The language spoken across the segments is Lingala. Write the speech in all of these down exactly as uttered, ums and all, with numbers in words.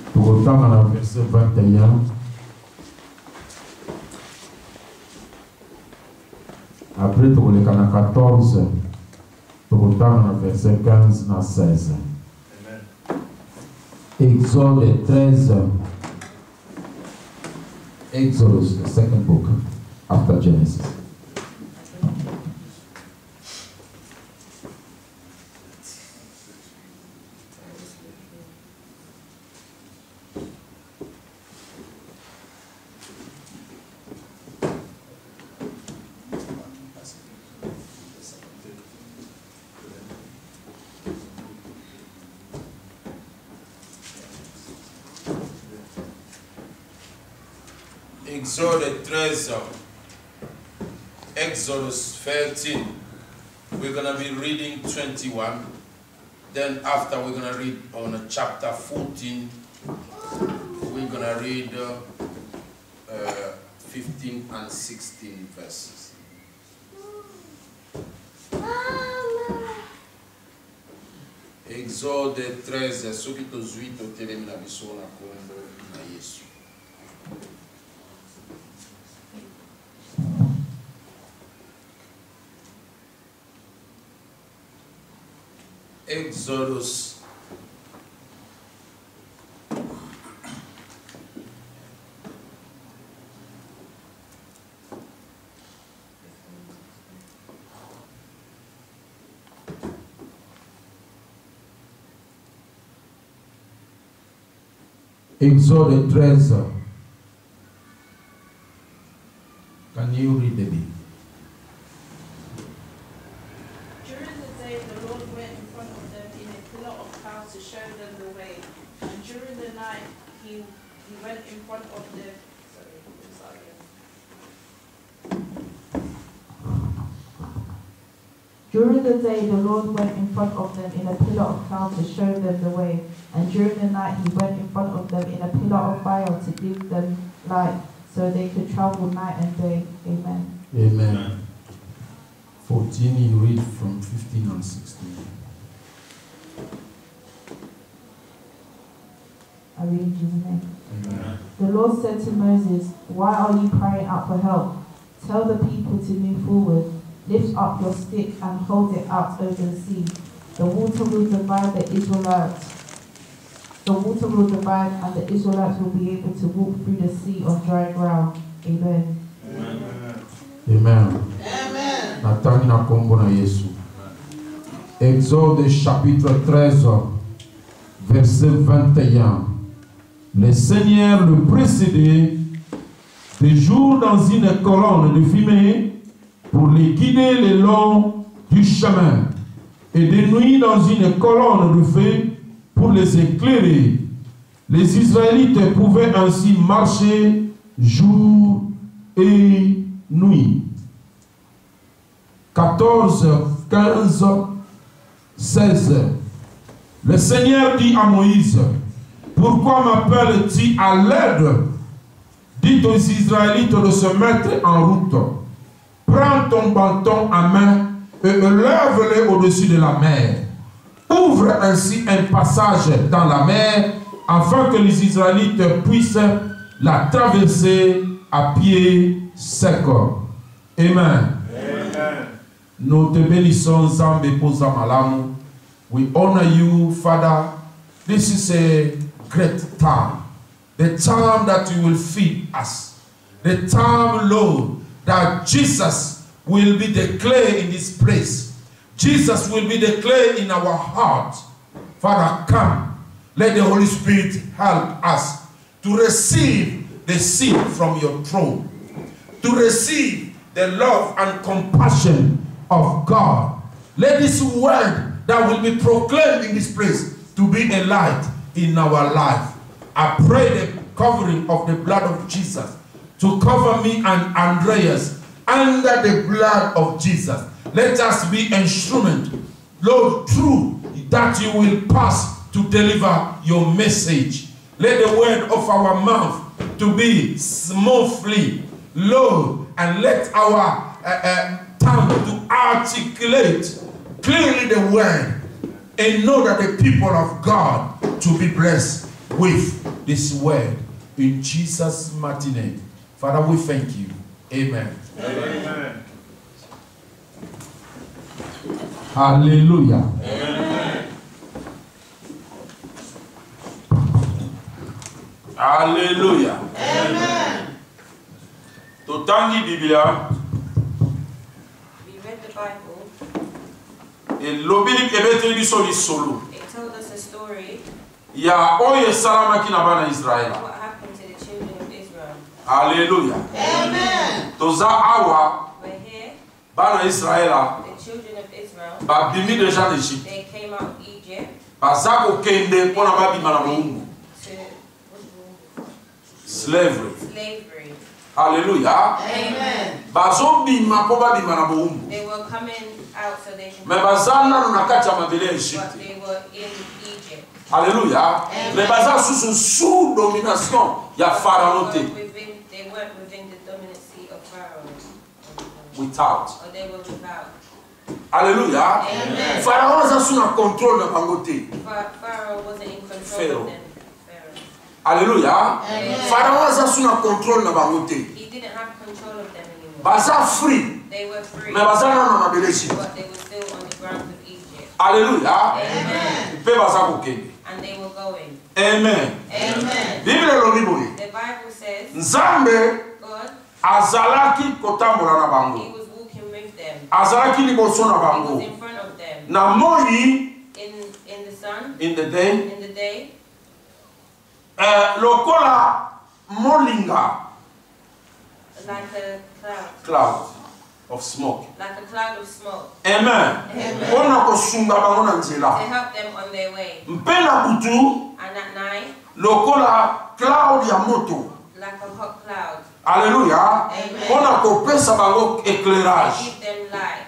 Pour autant, dans le verset vingt et un, après, pour le quatorze, pour autant, dans le verset quinze à seize. Exode treize, Exodus, the second book after Genesis. Exode thirteen, Exodus thirteen, we're going to be reading twenty-one, then after we're going to read on chapter fourteen, we're going to read uh, uh, fifteen and sixteen verses. Exode thirteen, subito zuito termina bisogna quando na Yesu. Exodus Exode thirteen. Can you read the bit? During the day, the Lord went in front of them in a pillar of cloud to show them the way. And during the night, he, he went in front of them. Sorry, start again. During the day, the Lord went in front of them in a pillar of cloud to show them the way. And during the night, he went in front of them in a pillar of fire to give them light, so they could travel night and day. Amen. Amen. fourteen, you read from fifteen and sixteen. I read in Jesus' name. Amen. The Lord said to Moses, "Why are you crying out for help? Tell the people to move forward. Lift up your stick and hold it out over the sea. The water will divide the Israelites. The water will divide and the Israelites will be able to walk through the sea on dry ground." Amen. Amen. Amen. Natani na kombo na Yesu. Exode chapitre treize, verset vingt et un. Le Seigneur le précédait de jour dans une colonne de fumée pour les guider le long du chemin, et de nuit dans une colonne de feu pour les éclairer. Les Israélites pouvaient ainsi marcher jour et nuit. quatorze, quinze, seize. Le Seigneur dit à Moïse, pourquoi m'appelles-tu à l'aide? Dites aux Israélites de se mettre en route. Prends ton bâton à main et élève-le au-dessus de la mer. Ouvre ainsi un passage dans la mer afin que les Israélites puissent la traverser à pied sec. Amen. Nous te bénissons, Zambe Poza Malamu. We honor you, Father. This is a great time. The time that you will feed us. The time, Lord, that Jesus will be declared in this place. Jesus will be declared in our heart. Father, come. Let the Holy Spirit help us to receive the seed from your throne. To receive the love and compassion of God. Let this word that will be proclaimed in this place to be a light in our life. I pray the covering of the blood of Jesus to cover me and Andreas under the blood of Jesus. Let us be instrument, Lord, true that you will pass to deliver your message. Let the word of our mouth to be smoothly, Lord, and let our uh, uh, tongue to articulate clearly the word, and know that the people of God to be blessed with this word in Jesus' mighty name. Father, we thank you. Amen. Amen. Hallelujah. Amen. Hallelujah. Amen. Totangi Biblia. We read the Bible. Et lobili kebete biso li solo. It told us a story Ya oye salama ki na bana Israel. of what happened to the children of Israel. Hallelujah. Amen. Toza awa We're here, bana Israel the children of Israel, ba bimi deja d'Égypte. they came out of Egypt Baza ko kende pona ba bima na mungu. to what Slavery. is it? Slavery. Hallelujah. Amen. Bazo bima po ba bima na mungu. They were coming out so they can Me bazana na kati ya mabele but Égypte. they were in Egypt. Alléluia. Les bazars sous sous domination, il y a Pharaon They té. weren't within, they weren't within the dominancy of Pharaoh. Without. Or they were without. Alléluia. Amen. Pharaon a sous contrôle de bango té. Pha- Pharaoh wasn't in control Pharaoh. of them. Pharaoh. Alléluia. Amen. Pharaon a sous contrôle de bango té. He didn't have control of them anymore. Bazar free. They were free, Mais bazar na mabele Égypte. but they were still on the ground of Egypt. Alléluia. Amen. Pe bazar ko kende. And they were going. Amen. Amen. Bible lobi boye. The Bible says Nzambe God, azalaki kotambola na He bango. was walking with them. Azalaki liboso na He was bango. in front of them. Na moi In in the sun, in the day in the day, eh, lokola molinga like a cloud, cloud of smoke. like a cloud of smoke, Amen. Amen. Mpona kosunga bango na to nzela. help them on their way. Mpe na butu And at night, lokola cloud ya moto. like a hot cloud, Alléluia. Amen. Mpona kopesa bango to éclairage. give them light.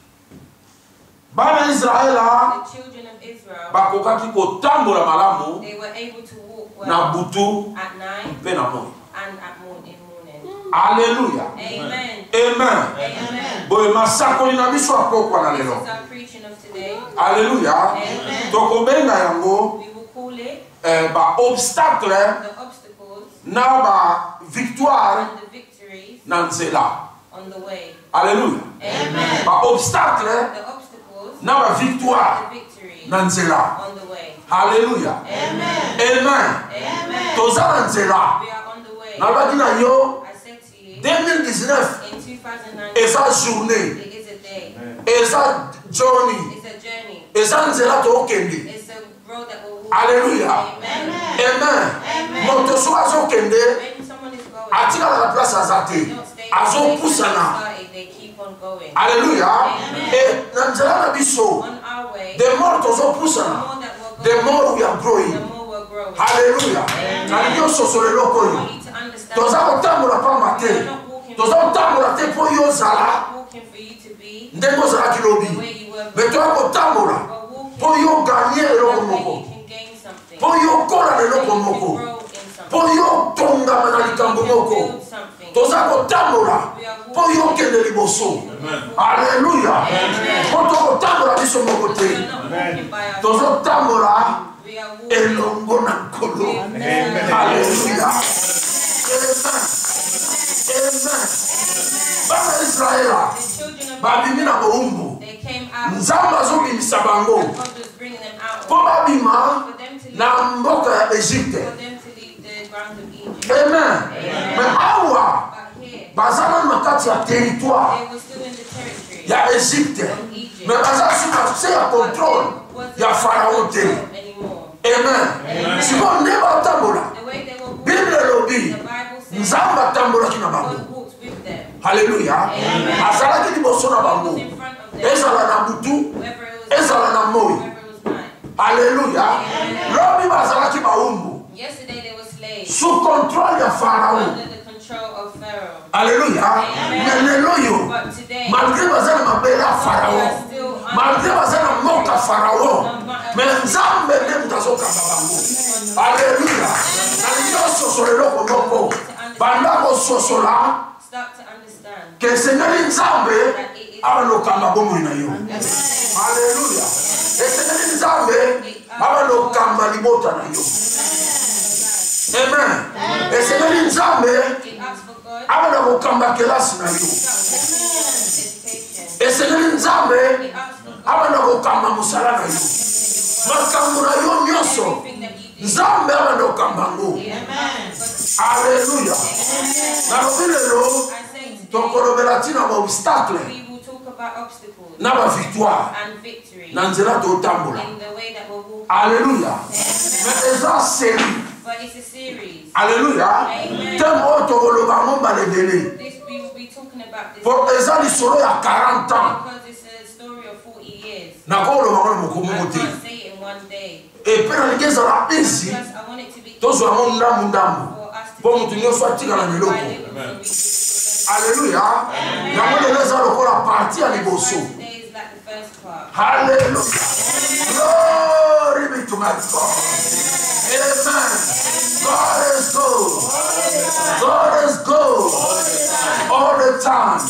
Bana Israela The children of Israel, bakokaki kotambola malamu they were able to walk na well butu at night mpe na moi. and at morning. morning. Alléluia. Amen. Amen. Amen. Boye masakoli na biso akokwa na This lelo. is our preaching of today. Alléluia. Amen. Tokobenga yango We will call it eh, ba obstacle the obstacles na ba victoire and the victories na nzela. on the way. Alléluia. Amen. Ba obstacle The obstacles na ba victoire and the victories na nzela. on the way. Alléluia. Amen. Amen. Amen. Toza na nzela. We are on the way. Nalobaki na yo I said to you, deux mille dix-neuf in two thousand nineteen, eza journée, it is a day. eza journey, It's a journey. eza nzela tokende. It's a road that will walk. Alléluia. Amen. Amen. Amen. Moto so azokende When someone is going, atikala na place aza they te. don't stay where they Azopusana. started, they keep on going. Alléluia. Amen. Et na nzela na biso, On our way, the more the tozopusana, more that we're the going, more we are growing. the more we're growing. Alléluia. Nalingi ososola eloko I oyo. want you to understand Toza kotambola pamba we te. are not walking Toza kotambola te mpo yo we're ozala not walking for you to be ndenge ozalaki the lobi. way you were Me toya kotambola We're walking mpo yo ganye eloko that way moko. you can gain something. Mpo yo kola na So you eloko can moko. grow in Mpo something. yo tongama na So you likambo can moko. build something. Toza kotambola We are mpo yo walking. kende liboso. Amen. Alléluia. Amen. Mpo tokotambola biso moko We te. are not walking by ourselves. Tozotambola We are walking elongo na nkolo. with Alléluia. Amen. Amen. Bana Israela the children of babimi na bowumbu. They came out. Nzambe azobimisa bango God was bringing them out. mpo babima For them to leave, na mboka ya for Egypte. them to leave the ground of Egypt. Amen. Amen. Me awa But here, baza na na kati ya territoire they were still in the territory ya Egypte. of Egypt. Me baza sika se ya But contrôle they wasn't ya Pharaon te. control anymore. Amen. Amen. Siko nde batambola. The way they were walking, Bible elobi the Bible says Nzambe atambolaki na bango. God walked with them. Haleluya. Amen. Azalaki liboso na God bango. was in front of them. Ezala na butu, Whether it was ezala na moi. whether it was night. Haleluya. Amen. Lobi bazalaki baumbu Yesterday they were slaves sous contrôle ya Pharaon. under the control of Pharaoh. Alléluia. Amen. Mais lelo yo, But today, malgré baza na mabele ya Pharaon, malgré baza na moka Pharaon, mais Nzambe nde mutu azokamba bango. Alléluia. Nalingi ososola eloko moko. Banda kososola start to understand ke esengeli Nzambe that it is abanokamba bomoi na yo. Alléluia. Esengeli Nzambe abanokamba libota na yo. Amen. Et c'est même une jambe. It asks for God. Avant de kamba kelasi na yo. Education. Et c'est même une jambe. It asks for God. Avant de kamba musala na yo. Makambo na yo nyoso. Everything that you do. Nzambe avant de kamba ngo. Amen. Alléluia. Na lobelelo I say today, tokolobela tina ba obstacle we will talk about obstacles na ba victoire and victory na nzela to tambola. in the way that we're walking. Alléluia. Mais eza série. But it's a series. Alléluia. Amen. Thème o tokoloba mo ba lebele. This we will be talking about this Pour eza lisolo ya quarante ans. because it's a story of forty years. Na koloba mo I mokomo te. can't say it in one day. Et puis na ligeza la isi. Plus, I want it to be Tozo ya mo ndamu ndamu. for us to Bo take mutu nyonso atika na by miloko. little so we can do it. Alléluia. Yango lelo eza lokola parti ya liboso. Today is like the first part. Hallelujah. Glory be to my God. Amen. God is good. God is good. All the time.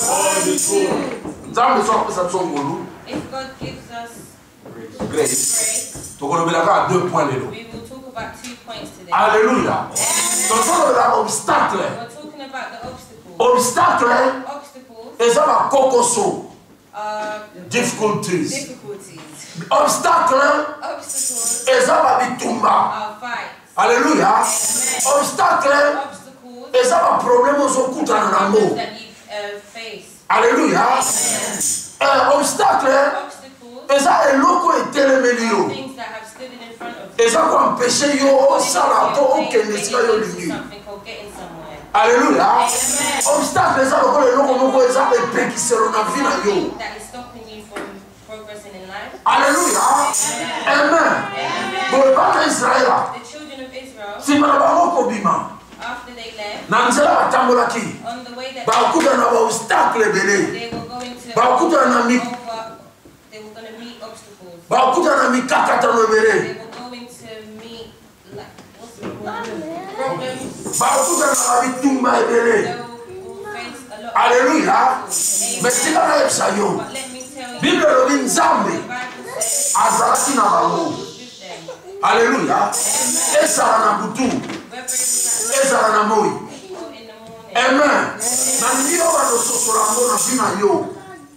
Nzambe so apesa tsongolo. If God gives us Grace. grace, Tokolobela ka deux points lelo. we will talk about two points today. Alléluia. Tokolobela obstacle. We're talking about the obstacles. Obstacle Obstacles eza ba kokoso. are Difficulties. difficulties. Obstacle Obstacles eza ba bitumba. are fights. Alléluia. Obstacle Obstacles eza ba problème ozokutana are nango. problems that you uh, face. Alléluia. Euh, obstacle Obstacles eza eloko etelemeli are yo. things that have stood in front of you. Eza koempêche yo osala to They- okende they esika yo lead to olingi. something or getting somewhere. Alléluia. Amen. Obstacle eza lokola eloko moko eza epekiselo na vi na yo. Something that is stopping you from progressing in life. Alléluia. Amen. Boye bana Israela The children of Israel, nsima na bango kobima after they left, na nzela batambolaki on the way that bakutana na baobstacle ebele, they were going to bakutana na mi- over, they were going to meet obstacles. bakutana na mikakatano ebele, They were going to meet like what's the word? Problems. bakutana na babitumba ebele. They will face a lot of Alléluia. obstacles. Mais tika nayebisa yo But let me tell you, Bible elobi nzambe the Bible says azalaki na bango. God was with them. Alléluia. Ezala na butu, Whether it was at ezala na moi. night or in the morning. Amen. Na ndio banososola ngo na vi na yo. I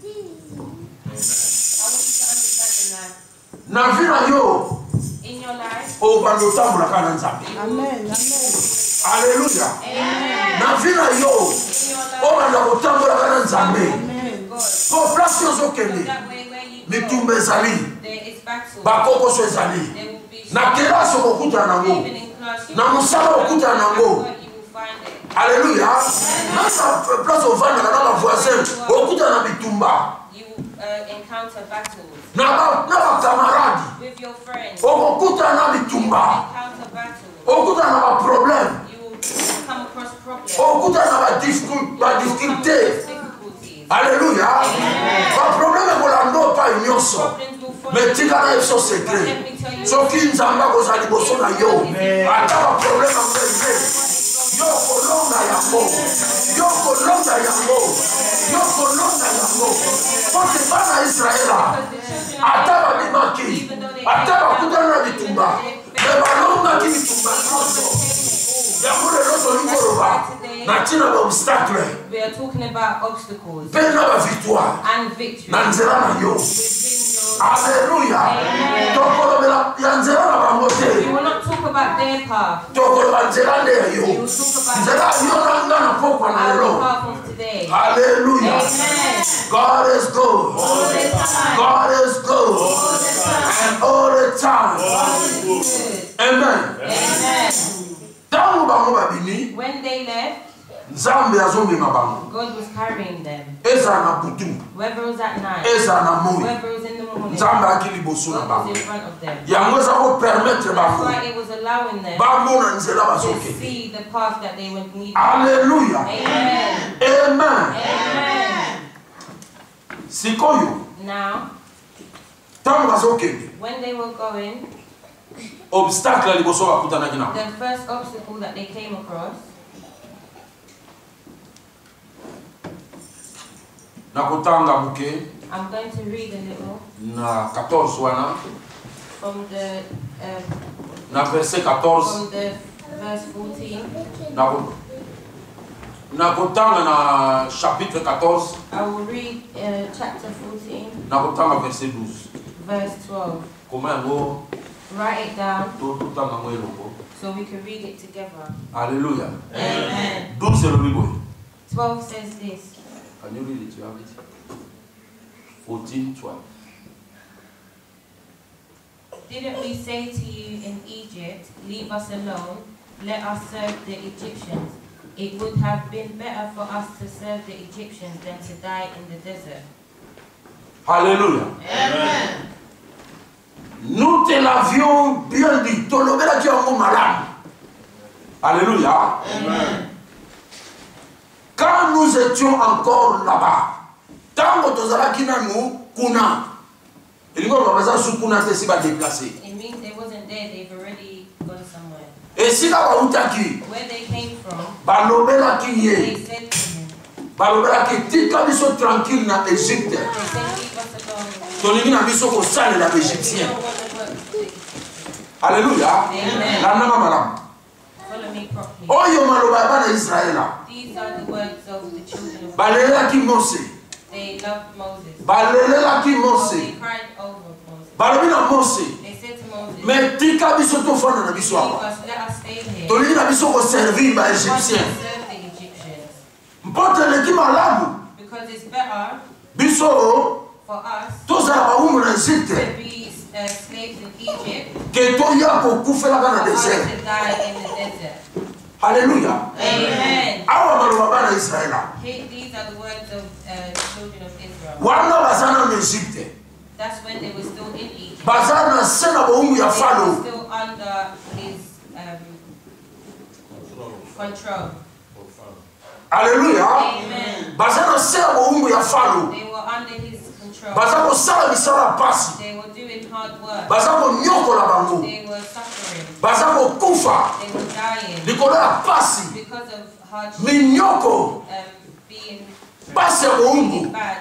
want you to understand in life. Na vi na yo In your life, obanda otambolaka na nzambe. Amen. Amen. Alléluia. amen. Na vi na yo In your life, obanda kotambolaka na nzambe. Amen. God. Po place So ozokende that way where you go, mitumba ezali, there is battle. bakokoso ezali, There will be na kelasi okokutana nango, even in class, you na will mosala find okutana it. nango. At work, you will find it. Alléluia. Na place ovandaka na bavoisin okutana na bitumba. You will uh, encounter battles Na ba na bakamaradi with your friends. okokutana na You will bitumba, encounter battles. okutana na baproblème, You will come across problems. okutana na You will come badifficulté. across difficulties. Alléluia. Baproblème ekolanda epai nyonso. Problems will follow Mais tika na yebiso But let secret. me tell you, Soki nzambe akozala liboso na yo, ata baproblème yango ebe, yo kolonga yango, yo kolonga yango, yo kolonga yango. Pote bana Israela, ata babimaki, ata bakutana na bitumba, me balongaki bitumba nyonso. Yango lelo tolingi koloba na ntina baobstacle we are talking about obstacles mpe na bavictoire and victory na nzela na yo. within your. Alléluia. Tokolobela ya nzela na bango We te, will not talk about their path. tokoloba nzela nde ya We yo, will talk about nzela yo na nga na pokwa na our lelo. path of today. Hallelujah. Amen. God is good. All the time. God is good. And all the time. Good. Amen. Amen. Tango bango babini, When they left, nzambe azomema bango. God was carrying them. Ezala na butu, Whether it was at night, ezala na moi. whether it was in the morning, Nzambe aki liboso na God was bango. in front of them. Yango eza kopermettre That's bango why it was allowing them bamona nzela to bazokende. see the path that they would need. Alléluia. Amen. Amen. Amen. Sikoyo, Now, tango bazokende, when they were going, obstacle ya liboso bakutanaki na. the first obstacle that they came across, Nakotanga buke I'm going to read a little na quatorze wana, from the uh, na verset quatorze from the Verse fourteen. Nakotanga na chapitre quatorze. I will read uh, chapter fourteen. Nakotanga verset douze. Verse twelve. Comment Write it down on so we can read it together. Alléluia. Amen. douze c'est le Bible. twelve says this. Can you read it? You have it. fourteen, twelve. Didn't we say to you in Egypt, leave us alone, let us serve the Egyptians? It would have been better for us to serve the Egyptians than to die in the desert. Alléluia. Amen. Nous te l'avions bien dit. Tolobela qui est malade. Alléluia. Amen. Quand nous étions encore là-bas, tant que nous avons kuna, il faut que nous kuna se pas déplacé. It means they wasn't there, they've already gone somewhere. Et si là bas utaki, Where they came from, balobela qui they est, said to him, balobela qui tika biso tranquille na Égypte. they said, leave us alone. Tolingi na biso ko sale la We Égyptien. don't want to work for the Alléluia. Amen. La nama malam. Follow me properly. Oyo maloba bana Israëla. These are the words of the children of Balela ki Mose. They loved Moses. Balela ki So Mose. they cried over Moses. Balobi na Mose. They said to Moses, Mais tika biso to fana na biso leave apa. us, let us stay here. Tolingi na biso ko servir ba We want to Égyptien. serve the Egyptians. Mpote leki malamu. Because it's better Biso for us tozala baumu na Égypte. to be uh, slaves in Egypt Que toya kokufela for bana us désert. to die in the desert. Alléluia. Amen. Awa maloba bana Israëla. Here, these are the words of uh, the children of Israel. Wana bazana na Égypte. That's when they were still in Egypt. Bazana na sena baumu ya They were Falo. still under his um, control. Alléluia. Amen. Bazana sena baumu ya Falo. They were under his control. Baza kosala misala pasi. They were doing hard work. Baza konyokola bango. They were suffering. Baza kokufa They were dying likolo ya pasi. because of hardship, Minyoko um, being, pasi ya being boumbu. bad.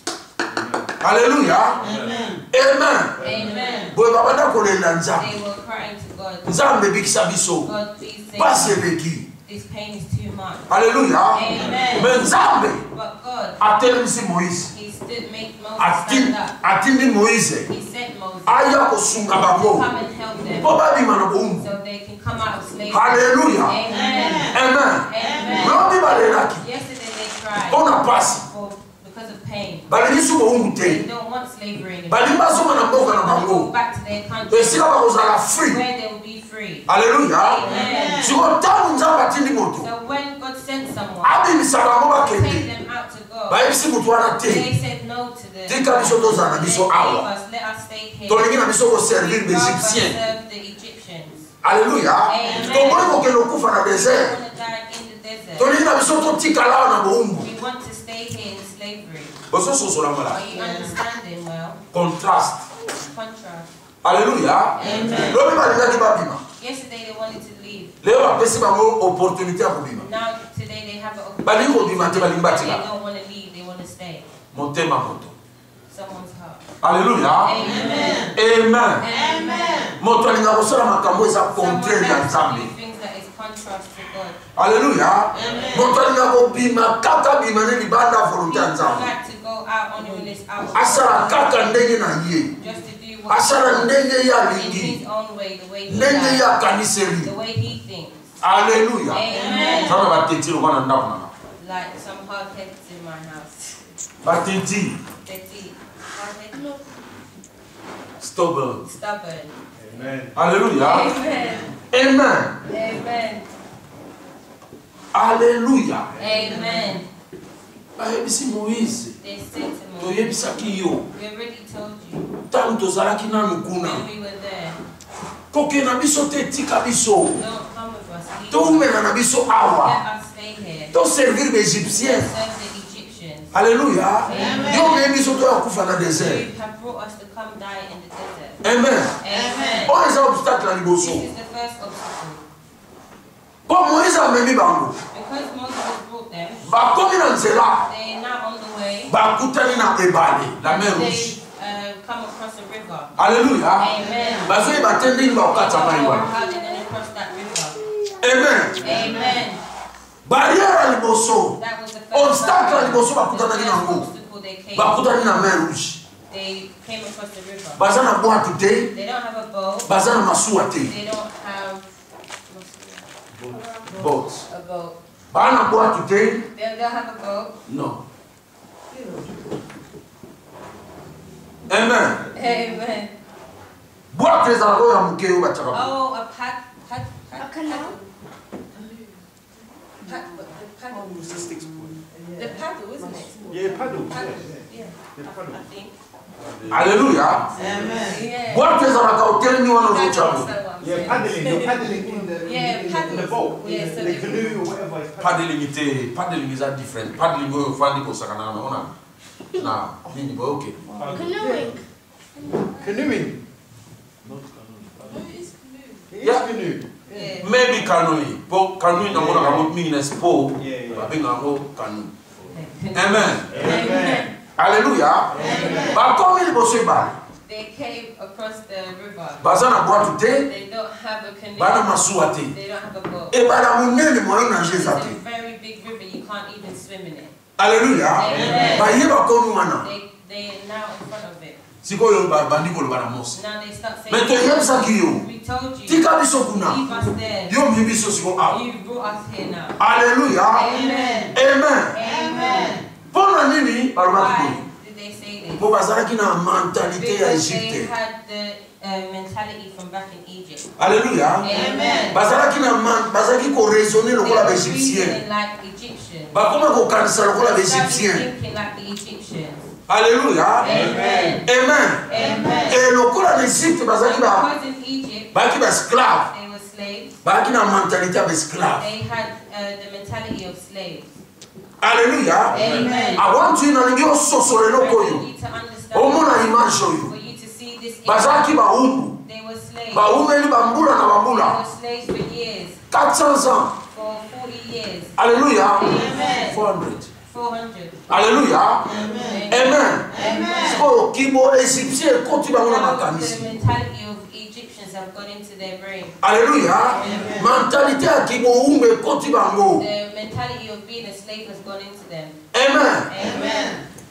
Alléluia. Amen. Amen. Amen. Boye babanda kolela nzambe. They were crying to God, Nzambe bikisa biso. God, please Pasi save me. eleki. This pain is too much. Alléluia. Amen. Mais nzambe But God, atelemisi Moïse. He stood, made Moses Atindi, stand up. atindi Moïse. He sent Moses Aya kosunga to bango. come and help them Po babima na boumbu. so they can come out of slavery. Alléluia. Amen. Amen. Amen. Lobi balelaki. Yesterday they cried Pona pasi. for, because of pain. Balelisi boumbu They te. don't want slavery anymore. Balingi bazonga na mboka na They want to bango. go back to their country Esika bakozala free. where they will be free. Alléluia. Amen. Siko tangu nzambe atindi moto. So when God sent someone Abimisa bango to take bakende. them out to go, Bayebisi moto wana te. they said no to them. Tika biso tozala na They biso gave awa. us, let us stay here. Tolingi na biso koservir We'd rather baegyptien. serve the Egyptians. Alléluia. Amen. Tokoki kokende okufa na We desert. want to die in the desert. Tolingi na biso totikala awa na boumbu. We want to stay here in slavery. Bozososola Are mala. you understanding well? Contrast. Contrast. Alléluia. Amen. Lobi balingaki babima. Yesterday they wanted to leave. Leo bapesi bango opportunité ya kobima. Now today they have an Balingi kobima te balingi They batika. don't want to leave, they want to stay. Motema moto. Someone's heart. Alléluia. Amen. Amen. Amen. Moto alinga kosala makambo eza Someone contraire na has to nzambe. do things that is contrast to God. Alléluia. Amen. Moto alinga kobima kaka bima ne libanda ya volonté ya People nzambe. like to go out on your list out Asala kaka ndenge na ye. just to do what Asala ndenge ye in alingi. his own way, the way he Ndenge ye does, akaniseli. the way he thinks. Alléluia. Amen. Kama bateti lokwa na ndako na. Like some hard heads in my house. Bateti. They see hard-headed, Stubborn. stubborn. Alléluia. Amen. Amen. Amen. Alléluia. Amen. Bayebisi Moïse. They said to me, Toyebisaki yo. we already told you Tangu tozalaki nanu kuna. when we were there. Koke na biso te tika biso. Don't come with us. Leave us. Toumena na biso awa. Let us stay here. To servir les Égyptiens. Serve the Egyptians. Alléluia. Amen. Yo me biso to yakufa na desert. You have brought us to come die in the desert. Amen. Amen. Oyo eza obstacle na This liboso. is the first obstacle. Po Moïse amemi bango. Because Moses has brought them, Bakomi na nzela. they are now on the way. Bakutani na ebale. La mer They rouge. uh, come across a river. Alléluia. Amen. Bazoyeba te ndenge bakokata mai wana. How they're going to cross that river. Amen. Barrière liboso. That was the first Obstacle barrier. liboso The bakutana first na ngo. obstacle they came Bakutana na mer rouge. They came across the river. Bazana boatu te. They don't have a boat. Bazana masua te. They don't have Boat. a boat. Bana boatu te. They don't have a boat. No. Amen. Amen. Boatu ezala oyo mukeo bachaka. Oh, a pad, pad, pad, A canal? pad, the paddle. It's a stick spoon. The paddle, isn't it? Yeah, paddle. Paddle. Yeah. Yeah, I, I think. Hallelujah. Yeah. Boatu ezala ka hotel ni wana Paddle, zochabu. so I'm Yeah, saying. paddling. You're paddling in the, Yeah, in, the, in the paddles. boat. Yeah, in so the, they- the canoe or whatever. It's Paddling ite, paddling is a different. Paddling go fandi ko sakana na ona. Na, nini bo okay. Canoeing. Canoeing. It is Yeah. canoe. Yeah. Maybe canoeing. Bo canoeing na mona kamo mean as po. Yeah, yeah. Ba binga mo canoe. Amen. Amen. Hallelujah. Bakomi liboso ibali. They came across the river. Bazana boatu te. They don't have a canoe. Bana masua te. They don't have a boat. E bana munene moyo na It's jeza a te. very big river. You can't even swim in it. Hallelujah. Amen. Ba ye bakomi wana. They they are now in front of it. Sikoyo ba bandiko lo bana mos. Now they start saying, Meto yemsa kiyo. "We told you. Tika biso kuna. Leave us there. Yo mbibiso siko out. You brought us here now." Hallelujah. Amen. Amen. Amen. Pona nini balobaki Why boye? did they say this? Po bazalaki na mentalité ya Because they Egypte. had the uh, mentality from back in Egypt. Hallelujah. Amen. Bazalaki na man- bazalaki ko raisonner They lokola were ba Égyptien. reasoning like Egyptians. Bakoma ko kanisa lokola ba They started Égyptien. thinking like the Egyptians. Hallelujah. Amen. Amen. Amen. Et lokola na Egypte bazalaki ba Because in Egypt, baki ba esclave. they were slaves. Baki na mentalité ya ba esclave. They had uh, the mentality of slaves. Hallelujah. Amen. I want you nalingi ososole I loko want yo. you to understand. Omona image oyo. For you to see this. Bazalaki image. baumbu. They were slaves. Baumeli bambula na They bambula. were slaves for years. quatre cents ans. For forty years. Hallelujah. Amen. four hundred. four hundred. Hallelujah. Amen. Amen. Amen. So kibo Égyptien koti bango na Now the makanisi. mentality of Egyptians have gone into their brain. Hallelujah. Mentalité ya kibo umbe koti bango. The mentality of being a slave has gone into them. Amen. Amen.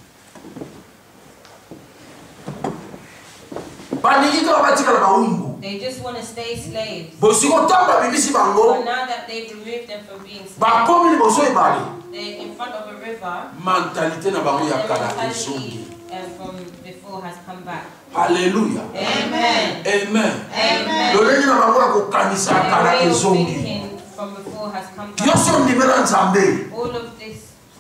Baningi kala batikala baumbu. They just want to stay slaves. Bosiko tamba bibisi But bango. now that they've removed them from being slaves, Bakomi liboso ebali. they're in front of a river. Mentalité na bango ya Their kala mentality ezongi. uh, from before has come back. Hallelujah. Amen. Amen. Amen. Lolenge na bango ya kokanisa Their kala way of ezongi. thinking from before has come back. Yosi ondimela nzambe. All of this.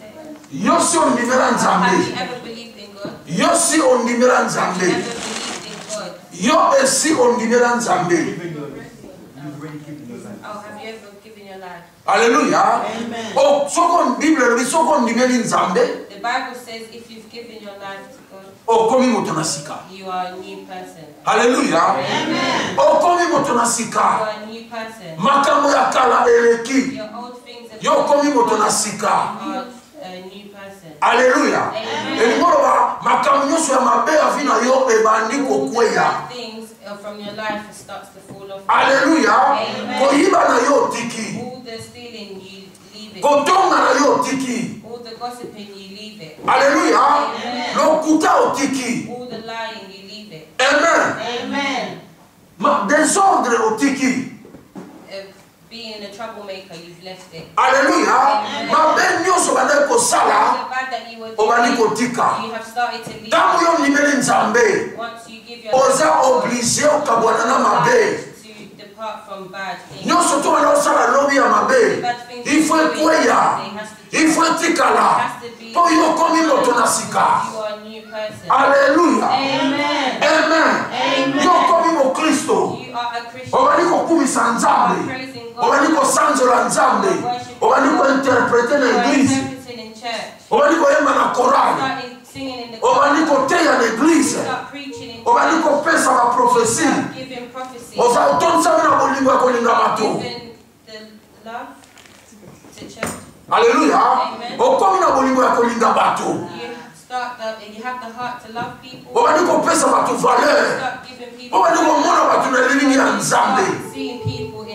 Yosi ondimela Have you nzambe. ever believed in God? Yosi ondimela Have you nzambe. ever believed in God? Yo esi ondimela nzambe. Given your, you've already given your life. Oh, have you ever given your life? Hallelujah. Amen. Oh, soko Bible elobi soko ondimeli nzambe. The Bible says if you've given your life to God, Okomi moto na sika. you are a new person. Hallelujah. Amen. Okomi moto na You sika. are a new person. Makambo ya kala eleki. Your old things have Yo komi moto na sika. You are a new person. Hallelujah. Amen. Elimoloba makambo nyonso ya mabe avina yo ebandi All the kokweya. bad things uh, from your life starts to fall off. Hallelujah. Amen. Koyiba na yo tiki. All the stealing, you leave it. Kotonga na yo tiki. All the gossiping, you leave it. Hallelujah. Amen. Lokuta otiki. All the lying, you leave it. Amen. Amen. Ma désordre otiki. Uh, being a troublemaker, you've left it. Hallelujah. Amen. Mabe nyonso bande The kosala. bad that you were Obani doing, kotika. you have started to leave. Tango yo ndimeli nzambe. Once you give your Oza life to God, oblige okabwana na mabe. to depart from bad things. Nyonso to bana osala lobi ya mabe. Ifo ekweya. Ifo etikala. Po yo komi moto na sika. You are a new person. Hallelujah. Amen. Amen. Amen. Yo komi mo Kristo. You are a Christian. Obani kokumisa You are nzambe. praising God. Obani kosanzola nzambe. Obani kointerprete na You are eglise. interpreting in church. Obani koyemba na korali. Start singing in the Obani choir. koteya na eglise. Start preaching in Obani church. kopesa ba profesi. Start giving prophecy. Oza otonsa na bolingo ya kolinga bato. Giving the love to church. Hallelujah. Amen. Okomi na bolingo ya kolinga bato. You start the, you have the heart to love people. Obani kopesa bato valeur. Start giving people. Obani komona bato na lilingi ya nzambe. Start seeing people in the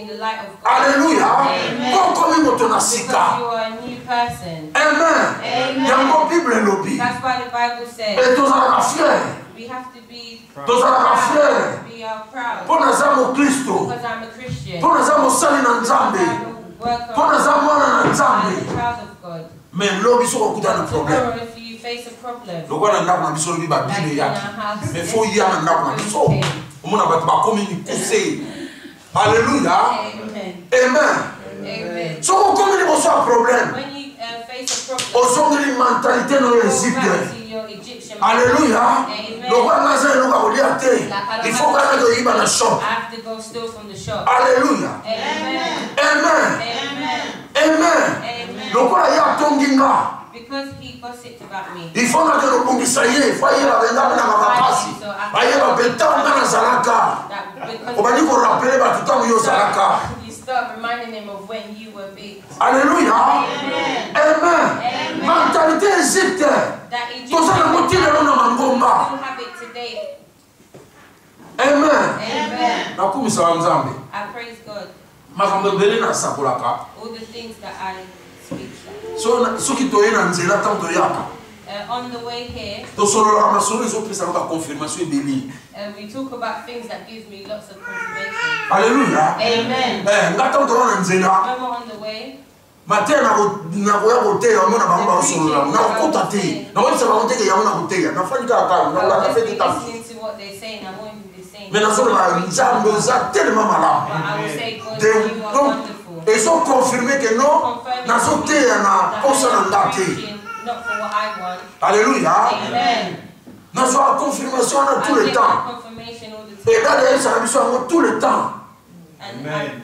the light of God. Alléluia. Amen. Pourquoi nous montons Because you sika? are a new person. Amen. Amen. Yango Bible lobby. That's why the Bible Et says tous à fier. we have to be Tous à fier. proud. We are proud. Pour nous amo Kristo. Because I'm a Christian. Pour nous amo sali na Nzambe. I'm a worker Pour nous amo na and Nzambe. a child of God. Mais lobby so kuta na problème. Tomorrow, if you face a problem, Lokwa na ndako na biso lobby ba like Bible in ya. our house, Mais faut y aller na ndako na biso. okay. Omona ba ba communiquer. Alléluia. Amen. Amen. Amen. So vous comme vous avez un problème. When you uh, face a problem, Au son de la mentalité dans go l'Égypte. back to your Egyptian Alléluia. Amen. Le roi Nazar nous a relié. Il faut qu'on aille dans la shop. I have to go steal from the shop. Alléluia. Amen. Amen. Amen. Amen. Amen. Le roi y a tonginga. Because he gossiped about me. Il faut que nous bongisa yé. Faut y aller dans la mapasi. Aïe la bêta dans la zalaka. That because On va dire qu'on rappelle ba tout temps yo zalaka. you start reminding him of when you were big. Alléluia. Amen. Amen. Mentalité égyptienne. That Egyptian Tout ça na people motile na mangomba. still have it today. Amen. Amen. Nakumisa wa Nzambe. I praise God. Makambo ebele na sakolaka. All the things that I speak. So soki toye na nzela tant toyaka. Uh, on the way here, Tosolola masolo ezopesa ka confirmation ebele. uh, we talk about things that give me lots of confirmation. Alléluia. Amen. Eh, ngata ndo na nzela. When we're on the way, Matin na na koya koteya mona bango ba solola. Na kota te. Na wotsa ba koteya ya mona koteya. Na fani ka ka na la I'll ka just fe be ta. listening to what they're saying. I won't even be saying. Mais na solo ba nzambe za tellement But malade. I will say, God, De you are donc wonderful. ils ont confirmé que non na soteya na kosa na ndate. Not for what I want. Alléluia. Amen. Na so confirmation na tout I le get temps. that confirmation all the Et time. là d'ailleurs ça a tout le temps. And Amen.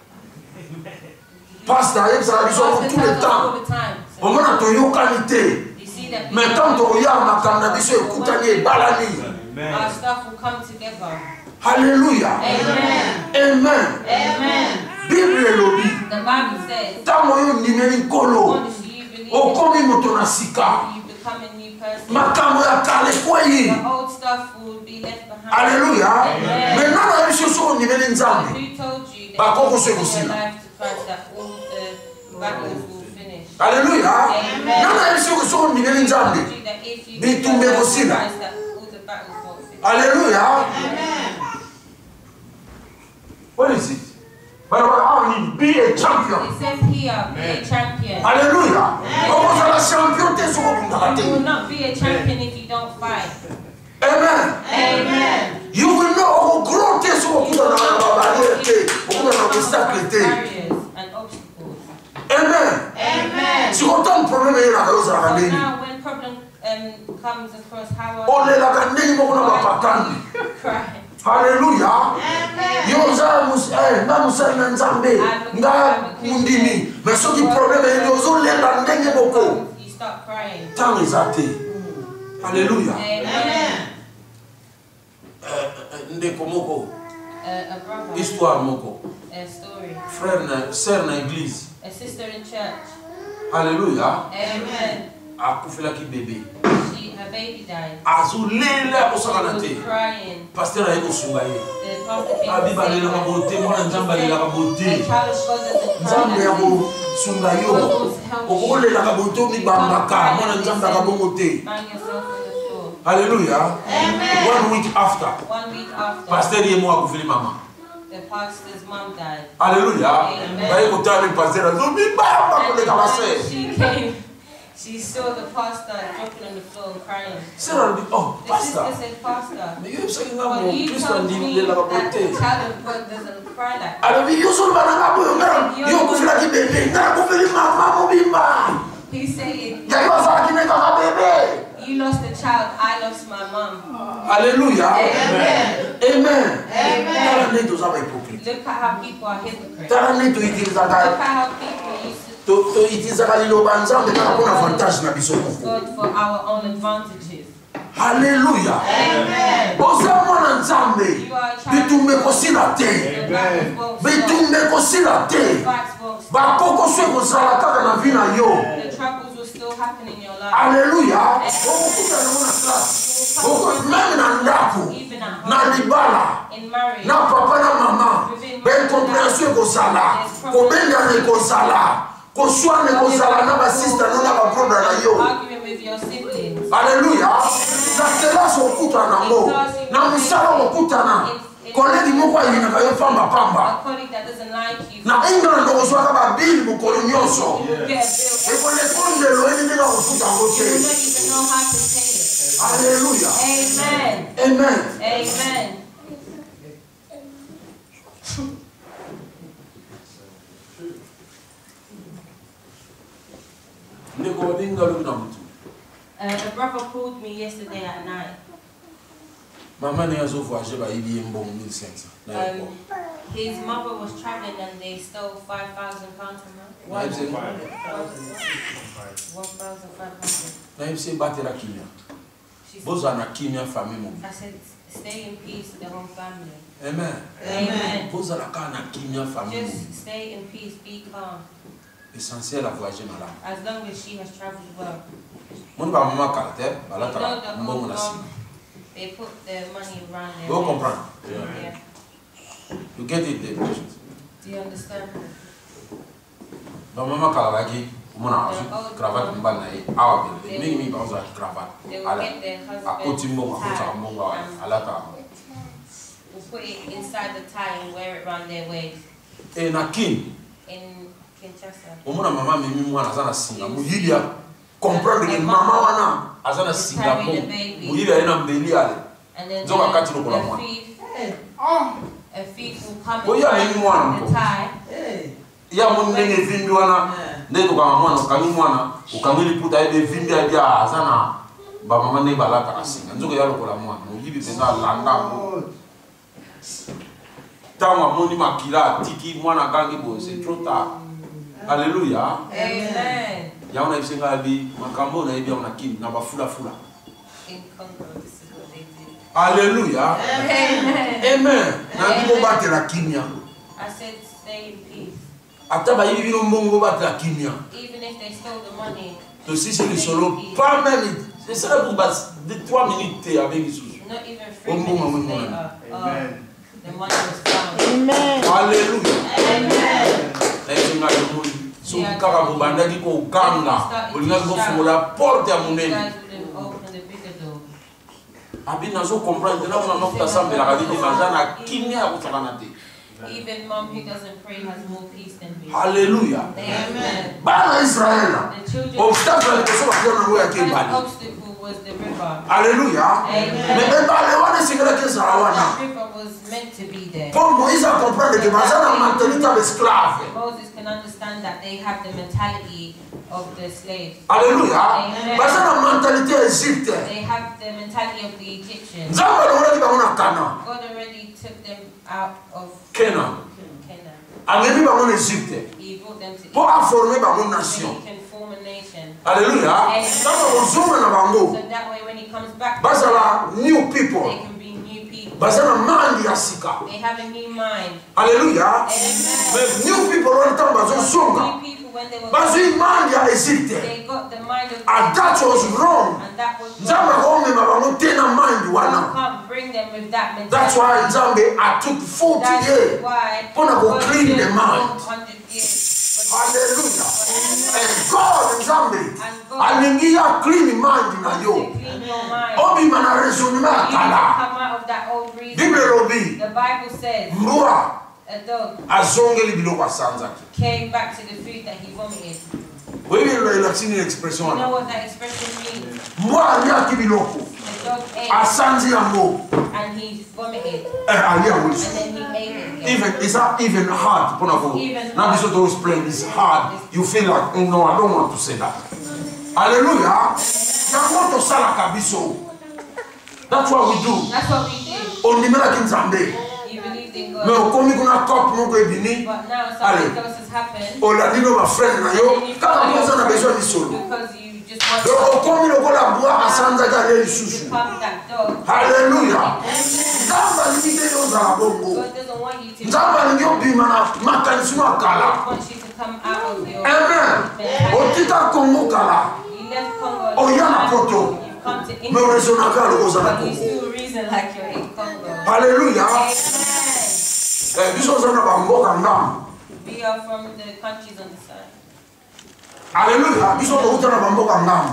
Pasteur, ça a besoin Pastor tout tells le us temps. all the time. So Au moins, tu as une qualité. you see that Mais quand tu as un cannabis, écoute, balani. our stuff will come together. Alléluia. Amen. Amen. Amen. Bible est lobby. The Bible says, Tant que tu as un colo, once you believe au it, comme tu as sika. you become a new person. Makambo ya kale kweli. The old stuff will be left behind. Alléluia. Amen. Maintenant, la mission sur le niveau And nzambe. who told you Bah, that comment you c'est give possible? your life to Christ, that all the battles will finish? Alléluia. Amen. Maintenant, la mission sur le niveau Who nzambe. told you that if you Ni give tumbe your life to kosila. Christ, that all the battles won't finish? Alléluia. Amen. What is it? But I will be a champion. It says here, be a champion. Alléluia. On va la champion te sur le You will monde. not be a champion if you don't fight. Amen. Amen. You will know grow te sur le monde na barrière te, on na obstacle te. Barriers and obstacles. Amen. Amen. Si autant de problème est là dans la So ndeni. now when problem um, comes across, how On are est là dans ndeni mo na bapatani. you crying? Alléluia. Yo za mus eh na musa na nzambe. Nga mundimi. Mais ce qui problème est yo le la ndenge boko. You start crying. Tant exaté. Alléluia. Amen. Ndeko moko. Uh, a brother, Histoire moko. a story. Frère na sœur na église. A sister in church. Alléluia. Amen. Akufelaki bébé. She, her baby died. Azulela She kosala was te. crying. Pasteur aye kosunga ye. The pastor came to Abiba save lelaka her. bote, mwana nzambe alelaka The bote. child of God doesn't Nzambe cry ya like this. kosunga yo. Okolelaka bote omibambaka, mwana nzambe akabongo te. Find yourself on the floor. Alléluia. Amen. One week after, One week after, pasteur ye mo akufeli mama. the pastor's mom died. Alléluia. Amen. Baye kotala le pasteur azobibamba And koleka when base. she came, she saw the pastor dropping on the floor and crying. Sarah dit, oh, The sister pastor. said, Pastor, Mais yo yebisaki nga well, mo you Kristo told me andimilelaka that the bote. child of God doesn't cry like that. alobi yo solo bananga boyo ngara yo akufelaki bebe ngara akufeli mama mobimba. He's saying, Yayo azalaki ne kaka bebe. you lost a child, I lost my mom. Alléluia. Amen. Amen. Amen. Tala nde tozaba hypocrite. Look at how people are hypocrites. Tala nde Look toyitilizaka at how people use toyitilizaka liloba nzambe kaka mpona avantage na biso moko. God for our own advantages. Alléluia. Oza mwana nzambe. Bitumbe kosila te. Bitumbe kosila te. Bakoko swe kozala kaka na vie na yo. Alléluia. Okuta na mwana klasi. Okuta même na ndako. Na libala. Na papa na mama. Ben compréhension kozala. Kobenda ne kozala. Koswane kozala na ba sister na ba brother na yo. Alléluia. Na terrasse okuta na mo. Na musala okutana. Kolegi moko ayina ka yo famba pamba. Na inga ndo kozwaka ba bili mukolo nyonso. E kone konde lo eni ndika kofuta ngote. Alléluia. Amen. Amen. Amen. Uh, a brother called me yesterday at night. Maman est à voyager, il y a un bon mille cinq cents. Um, his mother was traveling and they stole five thousand pounds from her. one thousand five hundred. She I said, stay in peace with the whole family. Amen. Amen. Amen. Just stay in peace, be calm. Essentiel à voyager malade. As long as she has traveled well. Mon ba maman caractère, You bala know tara, the mbongo whole, na um, sima. they put their money around their Vous neck. comprenez? Yeah. You get it there. Do you understand? Ba maman caractère, mona azu cravate mbal na yi, awa bel. Mingi mingi ba azu cravate. They will Ala. get their Akoti mbongo, akoti husband mbongo tie and ala ta. will put it inside the tie and wear it around their waist. E na kin, In Kinshasa. omona mama mimi mwana azana singa, muyili ya Comprendre que mama wana. azana singa mo. Carrying the baby. Muyili ya ina mbeli ale. And then Nzoka kati the, lokola the mwana. thief, a thief will come Oya and mimi mwana tie mko. the tie. Ya munene vimbi wana ndeto kama mwana ukangi mwana ukangili puta ebe vimbi ya azana ba mama ne balaka kasinga nzoko ya lokola mwana muyibi pesa landa mo tawa moni makila tiki mwana kangi bo c'est trop tard. Alléluia. Amen. Ya una isenga bi makambo na ibi una kin na bafula fula. In Congo, this is what they do. Alléluia. Amen. Amen. Na bibo batela kimia. I said, stay in peace. Ata ba yibi no mbongo batela kimia. Even if they stole the money, To si c'est le solo pas même c'est ça pour bas de trois minutes avec Jésus. not even three Oh, minutes moment, later, moment. uh, the money was found. Alléluia. Amen. Nayenga yomoni. So kaka bobandaki ko ganga. Olinga ko fungola porte ya You munene. guys wouldn't open the bigger door. Abi nazo comprendre na mona nokta sambe la kadidi mazana kimia ya kutakana te. Even mom who doesn't pray has more peace than me. Alléluia. Amen. Bana Israela. The children, Obstacle alikosoka kwa na ngoya the kibali. obstacle was the river. Alléluia. Amen. Mais ben bale wana singela kesa wana. The river was meant to be there. Pour Moïse à comprendre que bazana mentalité d'esclave. Moses can understand that they have the mentality of the slaves. Alléluia. Amen. Bazana mentalité Égypte. They have the mentality of the Egyptians. Nzambe alongolaki bango na Kana. God already took them out of Kena. Canaan. Amemi bango na Égypte. He brought them to Pour Egypt former bango so nation. he can form a nation. Alléluia. Amen. Ntango kozonga na bango. So that way when he comes back, Bazala new they people. can be new people. Bazana mandi ya sika. They have a new mind. Alléluia. Amen. Mais new people wana ntango bazozonga. New people when they were Bazwi mandi ya Égypte. they got the mind of And that was wrong. and that was Nzambe wrong. akomema bango te na mandi God wana. can't bring them with that mentality. That's why Nzambe I took forty That's years. why Pona go God clean took the mind. four hundred years. Hallelujah. And God Nzambe And God alingi ya clean mind na wants yo. to clean your mind. Obima na raisonnement ya You need to kala. come out of that old reason. Bible elobi The Bible says mbwa a dog azongeli biloko asanzaki. came back to the food that he vomited. Wewe relaxini expression You know wana. what that expression means? Mbwa aliaki biloko. The dog ate Asanzi yango. and he vomited Eh alia and wisu. then he ate it again. Even it's not even hard. Pona go. Even Now this those plain is hard. You feel like oh no, I don't want to say that. Hallelujah. Yango to sala kabiso. That's what we do. That's what we do. Ondimela kinzambe. You believed in Mais God. okomi kuna top moko ebini. But now Allez. something else has happened. Olandino ma friend na yo. And you Kaka follow mpoza na your besoin friend ni solo. because you just Donc, comme il a boire à Santa Gare Susu. become that dog. Alléluia. Nzamba limite yo za bongo. God doesn't want you to. Nzamba lingi bima na makanismo God kala. wants you to come out of your. Amen. Otita Congo kala. You left Congo. Oh, yeah, na poto. You've come to Me India. resona kala ko za But you Congo. still reason like you're in Congo. Alléluia. Amen. Eh biso za na bamboka ndam. We are from the countries on the side. Alléluia. Biso ko utana bamboka ndam.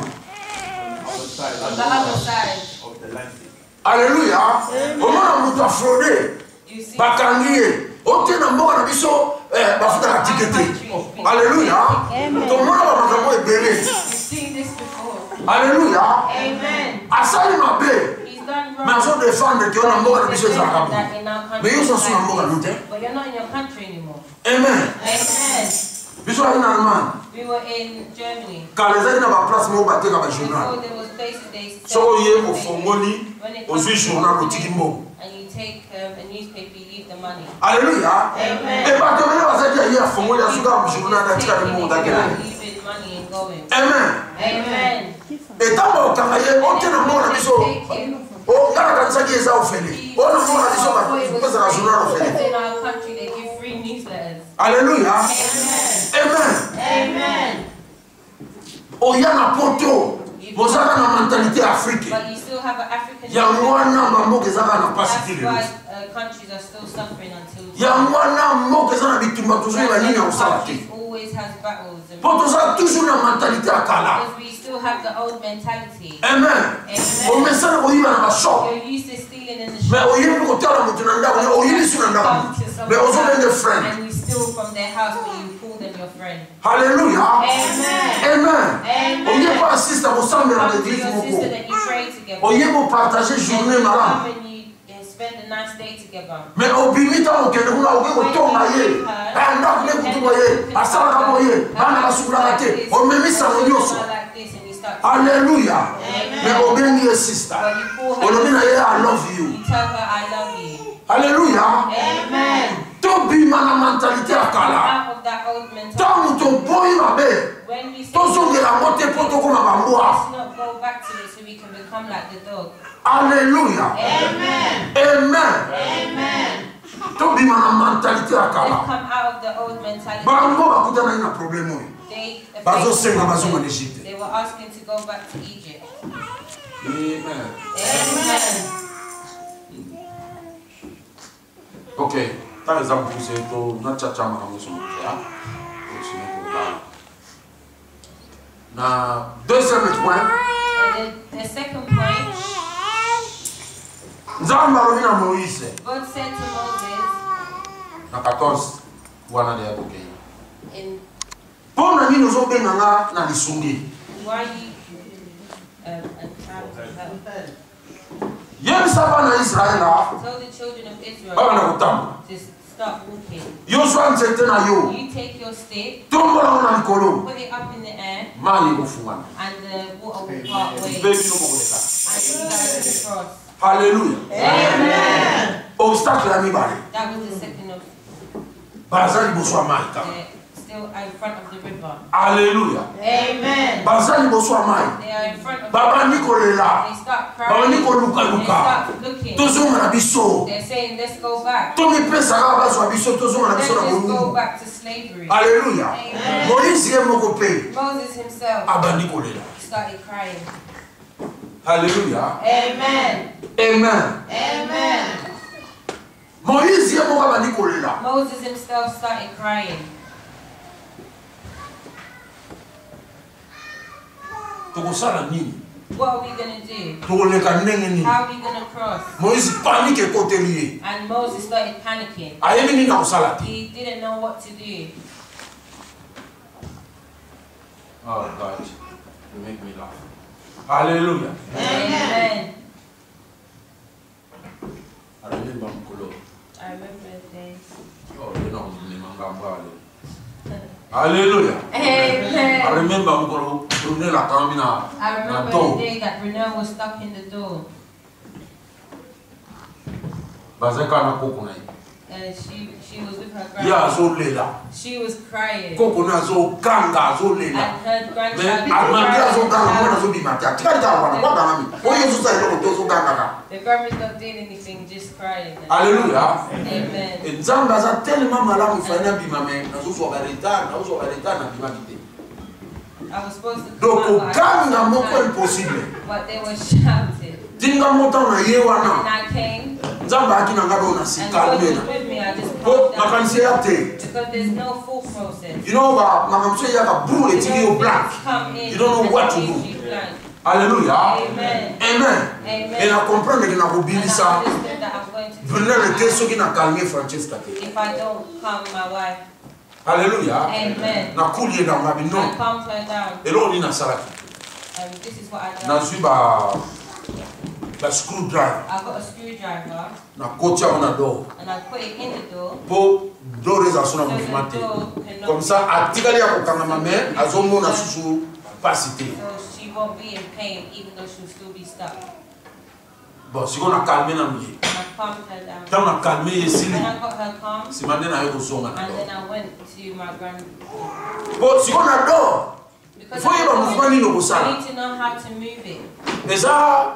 On the other side. Of the landscape. Alléluia. Omona mutu afrode. You see. Bakangiye. Otena mboka na biso eh bafuta na tikete. Alléluia. Tomona ba makambo ebele. You've seen this before. Alléluia. Amen. Asali mabe. He's done wrong. Mais on se défendre que on a mboka na biso za kabu. That in our country Mais yo so is suna like mboka this. nute. But you're not in your country anymore. Amen. Amen. Biso ali na Allemagne. We were in Germany. Kalezali na ba place mo bateka ba journal. Before there was places they So sell ye newspapers. ofongoli When it comes ozwi to journal money, otiki mbo. and you take um, a newspaper, you leave the money. Alléluia. Amen. Et bato bele bazali ya afongoli asuka You journal na just tika take mo it, dakela. you leave money and going. Amen. Amen. Et tamba okanga ye otena mboka na biso. O kana kanisa ki eza ofele. O na mboka na biso ba pesa na journal ofele. In our country, they give free newsletters. Alléluia. Amen. Amen. Amen. Oya na poto. Bozaka na mentalité africaine. But you still have an African. Yango wana mboka ezaka na That's pasitile. why uh, countries are still suffering until. Yango wana mboka eza na bitumba toujours ba nini ya kosala te. Countries always has battles. And Po toza toujours na mentalité ya kala. because we still have the old mentality. Amen. Omesana koyiba na bashop. You're used to stealing in the Mais shop. oyebi kotala mutu na ndako, oyebi su na ndako. Come to Mais someone's ozobenge house friend. and you steal from their house, but you call them your friend. Alléluia. Amen. Amen. Amen. Oyebi ko assiste kosambela na Come to église your moko. sister that you pray together. Oyebi ko partager And journée you malamu. come and you uh, spend a nice day together. Mais obimi ta okende kuna oke kotonga ye. Eh ndako ne kutuba ye. Asalaka boye. Bana basukulaka te. Omemi sango nyonso. Like this and you start. Alléluia. Amen. Mais obengi ye sister. But you call her. Olobi na ye I love you. You tell her I love you. Alléluia. Amen. Tobima na mentalité ya kala. Out of that old mentality. Tango toboyi mabe. When we say Tozongela ngo te po tokoma bambwa. let's not go back to it so we can become like the dog. Alléluia. Amen. Amen. Amen. Tobima na mentalité ya Let's kala. come out of the old mentality. Bango bakutana na problème oyo. They, Bazosenga bazonga na Egypte. they were asking to go back to Egypt. Amen. Amen. Ok, par exemple, vous êtes au Natchachama, vous êtes Na deuxième point, And the, the second point, Nzambe alobi na Moïse God said to Moses na quatorze wana de yakoke. in mpo na nini ozobenga nga na lisungi why you um, and how to help. yebisa bana ya Israela Tell the children of bana na Israel kotambola to start walking. yozwa nzete na yo You take your stick, tombolango na likolo put it up in the air, mai ekofungana and the water will part mpe ways. bino mokoleka And you guys will cross. halleluya Amen. obstacle ya mibale That was the second of baza liboso ya mai kaka the, still in front of the river. halleluya Amen. baza liboso ya mai They are in front of babandi the kolela They start babandi crying. They kolukaluka start looking. tozonga na biso They're saying, let's go back. tomipesaka bazwa biso tozonga na Let's biso na just go bolungu back to slavery. halleluya Amen. moïse ye moko mpe Moses himself abandi kolela started crying. halleluya Amen. amen Amen. moïse ye moko abandi kolela Moses himself started crying. tokosala nini What are we going to do? tokoleka ndenge nini How are we going to cross? moïse panike ekoteli ye And Moses started panicking. ayebi nini akosala te He didn't know what to do. Oh God, you make me laugh. Hallelujah. Amen. I remember Mukolo. I remember the days. Oh, you know, Mangambale. Hallelujah. Amen. I remember Mukolo. Tourner la camina. I remember the day that Renell was stuck in the door. Bazeka na koko na. And she, she was with her ye grandma. azolela She was crying. koko na azoganga azolela And her me grandchild amandi was azoganga mwana crying. azobima te atikali kaka wana kwaganga mi oyo ozosala eloko te ozogangaka. The grandma's not doing anything, just crying. Alléluia. Amen. Et nzambe aza tellement malamu fani abima me nazozwa baretard nazozwa baretard nabimaki te. I was supposed to Donc come out, but I oganga was moko so impossible. but they were shouting. Tinga mota na ye And wana I came, nzambe aki na ngado na and God was sikalmena with me. I just po calmed down. makanisi ya te. Because there's no full process. You know ba makamso ya ka brûle You etiki know, yo black. things come in You don't know and what to leave do. you blank. Alléluia. Amen. Amen. Amen. Et na comprendre que na And I kobimisa understood that I'm going to do venir te that. soki na calmer Francesca te. If I don't calm my wife. Alléluia. Amen. Na kulie na ngabi I non. calmed her down. Eloko ni na salaki. And this is what I done. Nazwi ba ba screwdriver I got a screwdriver na koti yango na door. and I put it in the door. Po door eza so na So the mouvement te. door cannot Comme ça atikali ya kokangama me azomona susu pasi te. So she won't be in pain even though she'll still be stuck. Bon sikoyo na calme na moye. And I calmed her down. Ntango na calme ye esili When I got her calm, nsima nde naye kozonga na and door. then I went to my grand. Po sikoyo na door Because faut yeba mouvement nini I okosala. need to know how to move it. Eza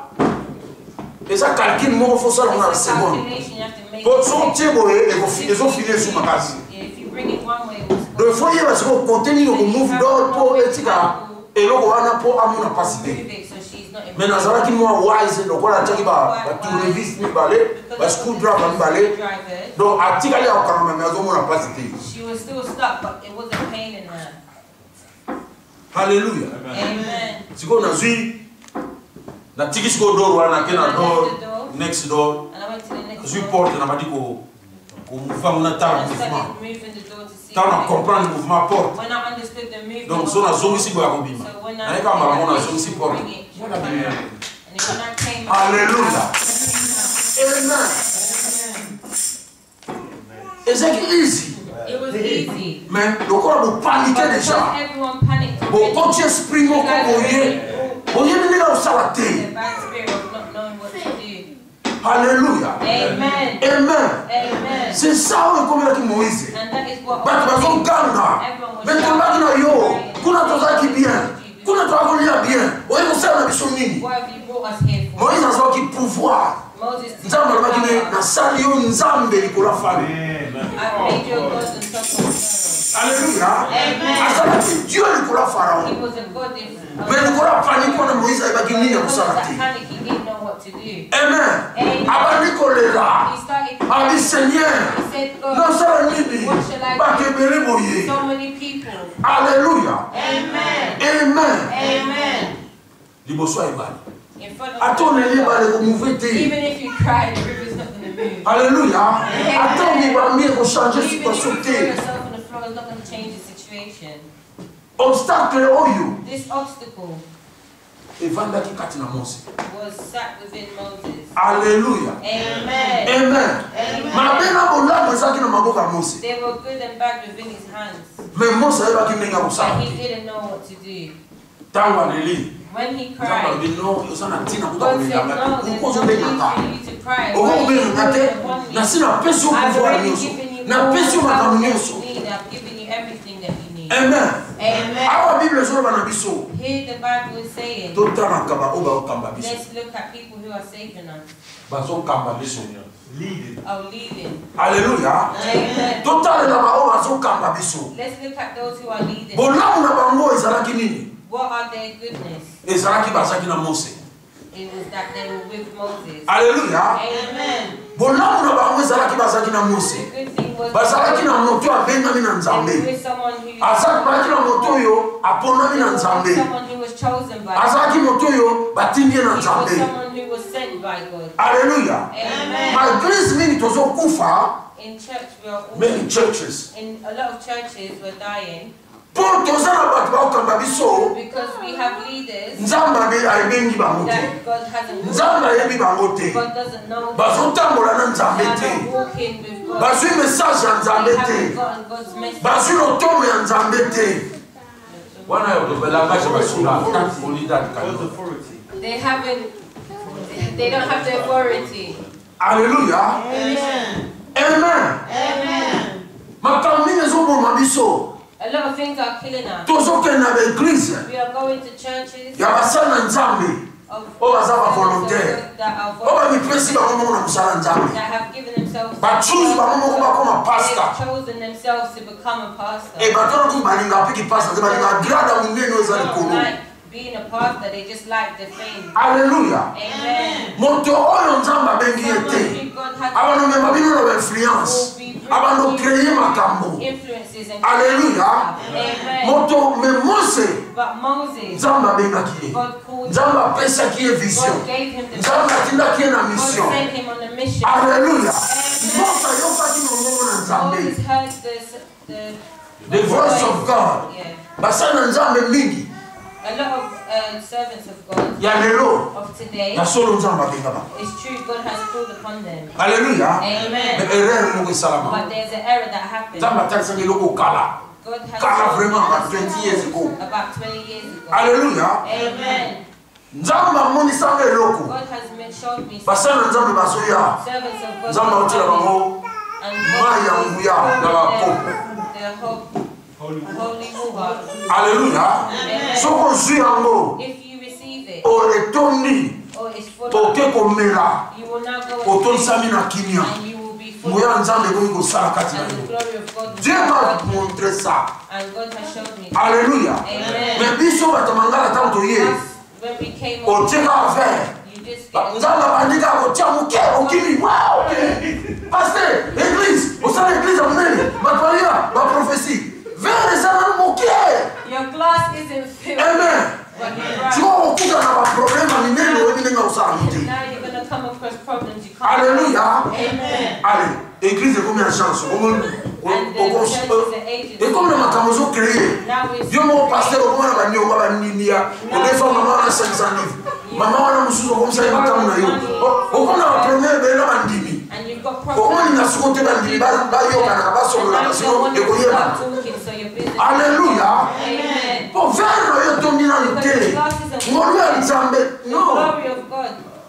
eza calcul moko fo sala na It's a seconde. calculation you have to make. Po so tie boye If ezofini you- esu makasi. If you bring it one way, it was Donc faut yeba sikoyo kote nini okomove door po etika eloko wana po amona pasi te. move it so she's not in Mais nazalaki mwa wise lokola atiaki ba tournevis mibale ba screwdriver mibale drivers. donc atikali ya kokangama me azomona pasi te. She was still stuck, but it wasn't pain in her. Halleluya. Amen. Sikoyo nazwi natiki sikoyo door wana nake na door next door And I went to the next nazwi door porte na badi ko komouvement na tala and mouvement started moving the door to see. ntango na what it- comprendre mouvement porte When I understood the movement. donc so nazongisi boya kobima So when I nayeka mbala mo nazongisi she porte. bring it, she would come out. And then when I came Alléluia. Amen. ezaki easy it was easy. mais lokola bopanike But because déjà everyone panicked, bokoti esprit you moko guys boye already boyebi ndenge osala the te. bad spirit of not knowing what to do. Alléluia. Amen. Amen. Amen. C'est ça oyo ekomelaki Moïse. And that is what Bato bazoganga me tolaki na yo kuna tozalaki bien kuna tozalaki kolia bien oye kosala na biso nini. What have you brought us here for? Moïse azwaki pouvoir Moses, nzambe alobaki me nasali yo nzambe likolo ya fami. I made your God and top of Pharaoh. Alléluia. Amen. azalaki dieu likolo ya He farao was a God in me likolo ya pani mpona Moïse ayebaki nini ya kosala that te. panic, he didn't know what to do. Amen. Amen. abandi kolela He started abi seigneur He said, God, nasala nini what shall I bato do? ebele boye. So many people. Alléluia. Amen. Amen. Amen. liboso ya ebale In front of ata oneli ebale komouve te. even if you cry, the river's not going to move. Alléluia. ata onibami ekochange Even if you situation throw te. yourself on the floor, it's not going to change the situation. obstacle oyo This obstacle evandaki kati na mose. was sat within Moses. Alléluia. Amen. Amen. Amen. mabe na bolamu ezalaki na maboko ya mose They were good and bad within his hands, me mose ayebaki ndenge ya but kosala he te. didn't know what to do. ntango aleli When he nzambe cried, alobi no oza na ntina kuta God said, kolelanga no, there's no okozobengaka need for you to cry. oko Why are you kobengaka te calling upon me? nasi napesi yo I've pouvoir already nyonso given you all napesi yo the makambo power that nyonso. you need. I've given you everything that you need. Amen. Amen. awa bible ezoloba na biso Here the Bible is saying, totalaka baoyo baokamba biso let's look at people who are saving us, bazokamba biso. are leading. Alléluia. Amen. totalela baoyo bazokamba biso. Let's look at those who are leading. bolamu na bango ezalaki nini? What are their goodness? ezalaki bazalaki na mose. It was that they were with Moses. Alléluia. Amen. bolamu na bango ezalaki bazalaki na The mose. good thing was bazalaki na moto abengami na they were nzambe. with someone who azalaki na moto oyo aponami they na were with nzambe. someone who was chosen by God. azalaki moto oyo batindi ye na He was nzambe. someone who was sent by God. Alléluia. Amen. maeglise mingi tozokufa. In church, we are all, many churches in a lot of churches, we're dying mpo toza na bato baokamba biso because we have leaders nzambe abe- ayebengi bango te. that God hasn't. nzambe ayebi bango te. God doesn't know them. bazotambola na They nzambe are te. not walking with God. bazwi message ya nzambe They te. haven't gotten God's message. bazwi lotomo ya nzambe te. wana langage basula God's authority. They haven't. They don't have the authority. Alléluia. Amen. Amen. Amen. Makamine zobo mabiso. A lot of things are killing us. Tozoke na l'église. We are going to churches Ya basana nzambe. of O bazaba volontaire. that are O ba mipresi ba momo na musala nzambe. that have given themselves Ba choose ba momo ba koma they pastor. have chosen themselves to become a pastor. E batona ku balinga piki pastor, ba linga grada muneno They za don't likolo. like being a pastor, they just like the fame. Alléluia. Amen. Moto oyo nzamba bengi ete. God has Abano me mabino na influence. Abano créer makambo. influences and Alléluia. Amen. Moto me Mose. But Moses, Nzamba benga ki. God called him. Nzamba pesa ki vision. God gave him the Nzamba tinda ki na God mission. sent him on a mission. Alléluia. Amen. Moto yoka ki momo na nzambe. Moses heard this, the, The voice of God. Yeah. Basana nzambe mingi. A lot of uh, servants of God Ya lelo. of today, Na solo nzamba benga ba. it's true, God has called upon them. Alléluia. Amen. Me erreur mo salama. But there's an error that happened. Nzamba talisa loko kala. God has Kala shown vraiment about us twenty years ago. about twenty years ago. Alléluia. Amen. Nzamba moni sanga eloko. God has made, showed me Basana nzambe basoya. servants of God Nzamba otila bango. and Maya nguya na bakopo. the hope, holy water. Alléluia. Amen. Soko zwi yango. If you receive it, O etondi. or it's full Oke of, komela. you will now go and Otonisami na kimia. and you will be full Moya of, nzambe komi kosala kati na and the yo. glory of God will Dieu be m'a upon you. montré ça. And God has shown me. Alléluia. Amen. Mais biso batamangala tanto ye. Us, when we came over, Otika affaire. you just get Nzamba bandika kotia muke okimi. Wow. Pasteur, église, au sein de l'église amunene, batwalia, ba prophétie. Vers les années muke. your glass isn't filled. Amen. But you're Tu right. vas okuta na ba problème minene wewe ninga usala muti. Now you're going to come across problems you can't. Alléluia. Amen. Allez, église est combien de chance? Comment And the church is an agency. et comme le makambo créé. Now we Dieu mon pasteur comment na bani oba bani nia. O defa mama na cinq cents livres. Mama wana musuzo comme ça makamu na yo. O comme na premier be na bandimi. and you've got O comme problems. ni na suko te bandimi ba ba yo kana ba so And la now kasi you don't yo want e to ko yeba. start talking, so your business. Alléluia. Amen. Pour faire yo tondi na nte. Ngolu ya nzambe. The Non. glory of God.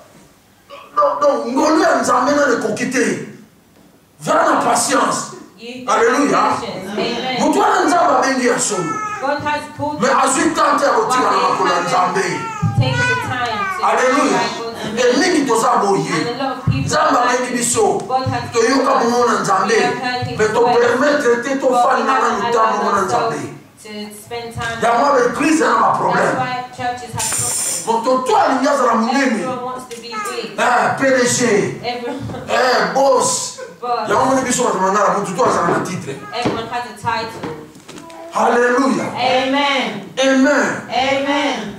Donc donc ngolu ya nzambe na le kokite. Vers la patience. You Alléluia. have patience. Amen. Mutu wana nzamba bengi ya solo. God has called Mais you, azwi tante ya kotika na makolo ya nzambe. take the time to Alléluia. and E mingi toza boye. a lot of people Nzambe abengi biso. God has Toyoka mongo na nzambe. Mais topermettre te tofanda na lutambo mongo na nzambe. to spend time. Yango abe église na ba That's problème. why churches have problems. Moto to alingi azala monene. Everyone wants to be big. Eh, P D G. Everyone, Eh, boss. but Yango moni biso batamangala motu to azala na titre. everyone has a title. Alléluia. Amen. Amen. Amen.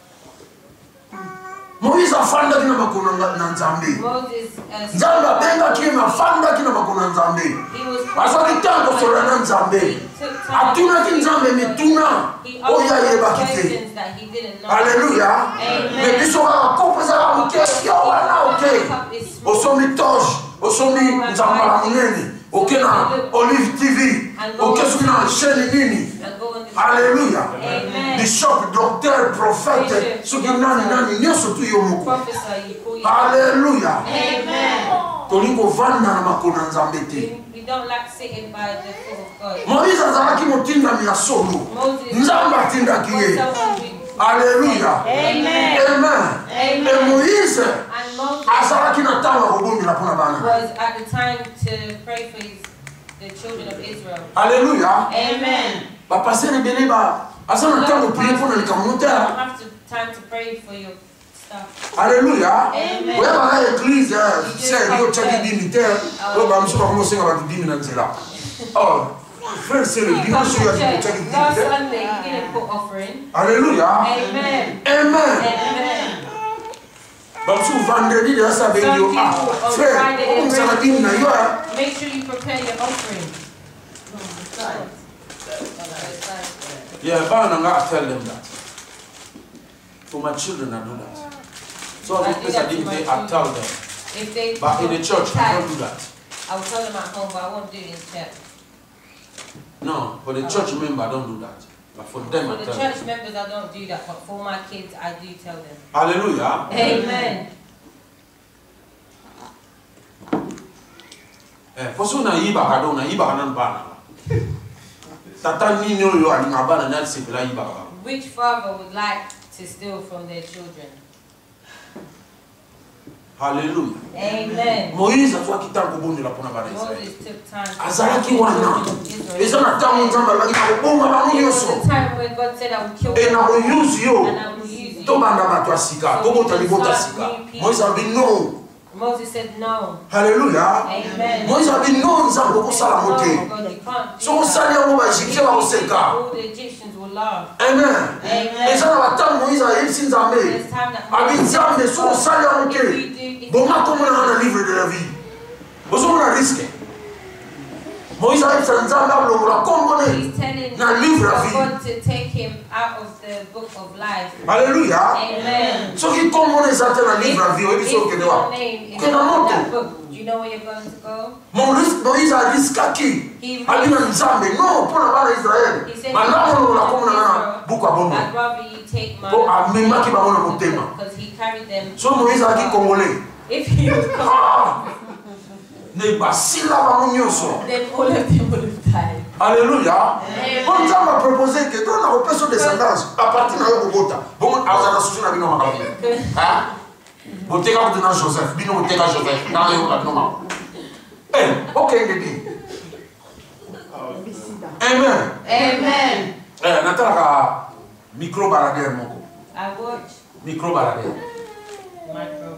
Moïse afandaki na makolo na nzambe. Moses, uh, Nzambe abengaki ye afandaki na makolo na nzambe. he was Azwaki ntango kosola na nzambe. Atunaki nzambe mituna oyo ayebaki te. questions that he didn't know. Alléluia. Mais biso kaka kopo ezalaka moke yo wana oke. Osomi toge, osomi nzambala monene. Oke na Olive T V. Oke soki na chaîne nini. And go on this. Alléluia. Amen. Bishop, docteur, prophète, soki nani nani nyonso tu yo moko. Prophesy, you call you. Alléluia. Amen. Tolingi kovanda na makolo na nzambe te. We, we don't like sitting by the foot of God. Moïse azalaki motindami ya solo. Moses Nzambe atindaki was ye. someone who- Alléluia. Amen. Amen. Amen. Et Moïse And Moses azalaki na ntango ya kobondela mpona bana. was at the time to pray for his, the children of Israel. Alléluia. Amen. Bapasteur ebele ba aza na ntango prie mpona likambo You te. don't have to, time to pray for your stuff. Alléluia. Amen. oyebaka église ser yo tyaki dimi te oyo bamosu bakoma osenga bato dimi na nzela. Or, frère c'est le Come dimanche to oyo yaki church. kotyaki dimi Last te. Sunday, he didn't put offering. Alléluia. Amen. Amen. Amen. bamosu vendredi de asa bengi yo ah frère okomisaka dimi na yo. Make sure you prepare your offering. Yeah, I tell them that. For my children, I do that. So I if do place that I to didn't my say, I tell them. If they But in the church, I don't do that. I will tell them at home, but I won't do it in church. No, for the church member, I don't do that. But for them, For I the tell them. church members, I don't do that, but for my kids, I do tell them. Hallelujah. Amen. Eh, poso na yiba kado na yiba kanan bana. Tata nini yo alinga bana na sepela yiba kado. Which father would like to steal from their children? Hallelujah. Amen. Moïse a fait kitambo bondi la pona bana Israël. Moses took time to Azalaki wana. Eza na tamu nzamba baki na bonga ba It was nyonso. the time when God said, I will kill E na you use yo. and I will use you. To banda bato asika, to bota libota sika. Moïse a dit non. Moses said no. Hallelujah. Amen. Moïse a dit non nzambo ko sala No, mote. God, you can't do So ko that. sala yango ba Egyptien ba oseka. All the Egyptians will laugh. Amen. Amen. Eza na batamu Moïse a yebisi nzambe. There's time that Abi nzambe so ko sala yango if te. you do, if Bonga komona na livre de la vie. Bozo na risque. Moïse a yebisa nzambe ablongola kombone he's telling na livre la vie. God to take him out of the book of life. Hallelujah. Amen. Soki kombone eza te na livre la vie, If, oyebi so if okende your wa. name is Okende na not in moto. that book, do you know where you're going to go? Moïse a riskaki. He Abi na nzambe no mpona bana Israel. He said, Malamu longola komona na buku ya bongo. I'd rather you take my Po amemaki bango na motema. because he carried them. So Moïse aki congolais. If he was gone, Ah! Ne basila bango nyonso. then all of them would have died. Alléluia. Amen. Bon Nzambe a proposé que dans la repère descendance à partir na yo kobota. Bon azala susu na bino makabi. Hein? Boteka kutuna Joseph, bino boteka Joseph. Na yo ka bino. Eh, okay ngedi. Amen. Amen. Eh, nataka micro barader moko. I watch Micro barader. micro.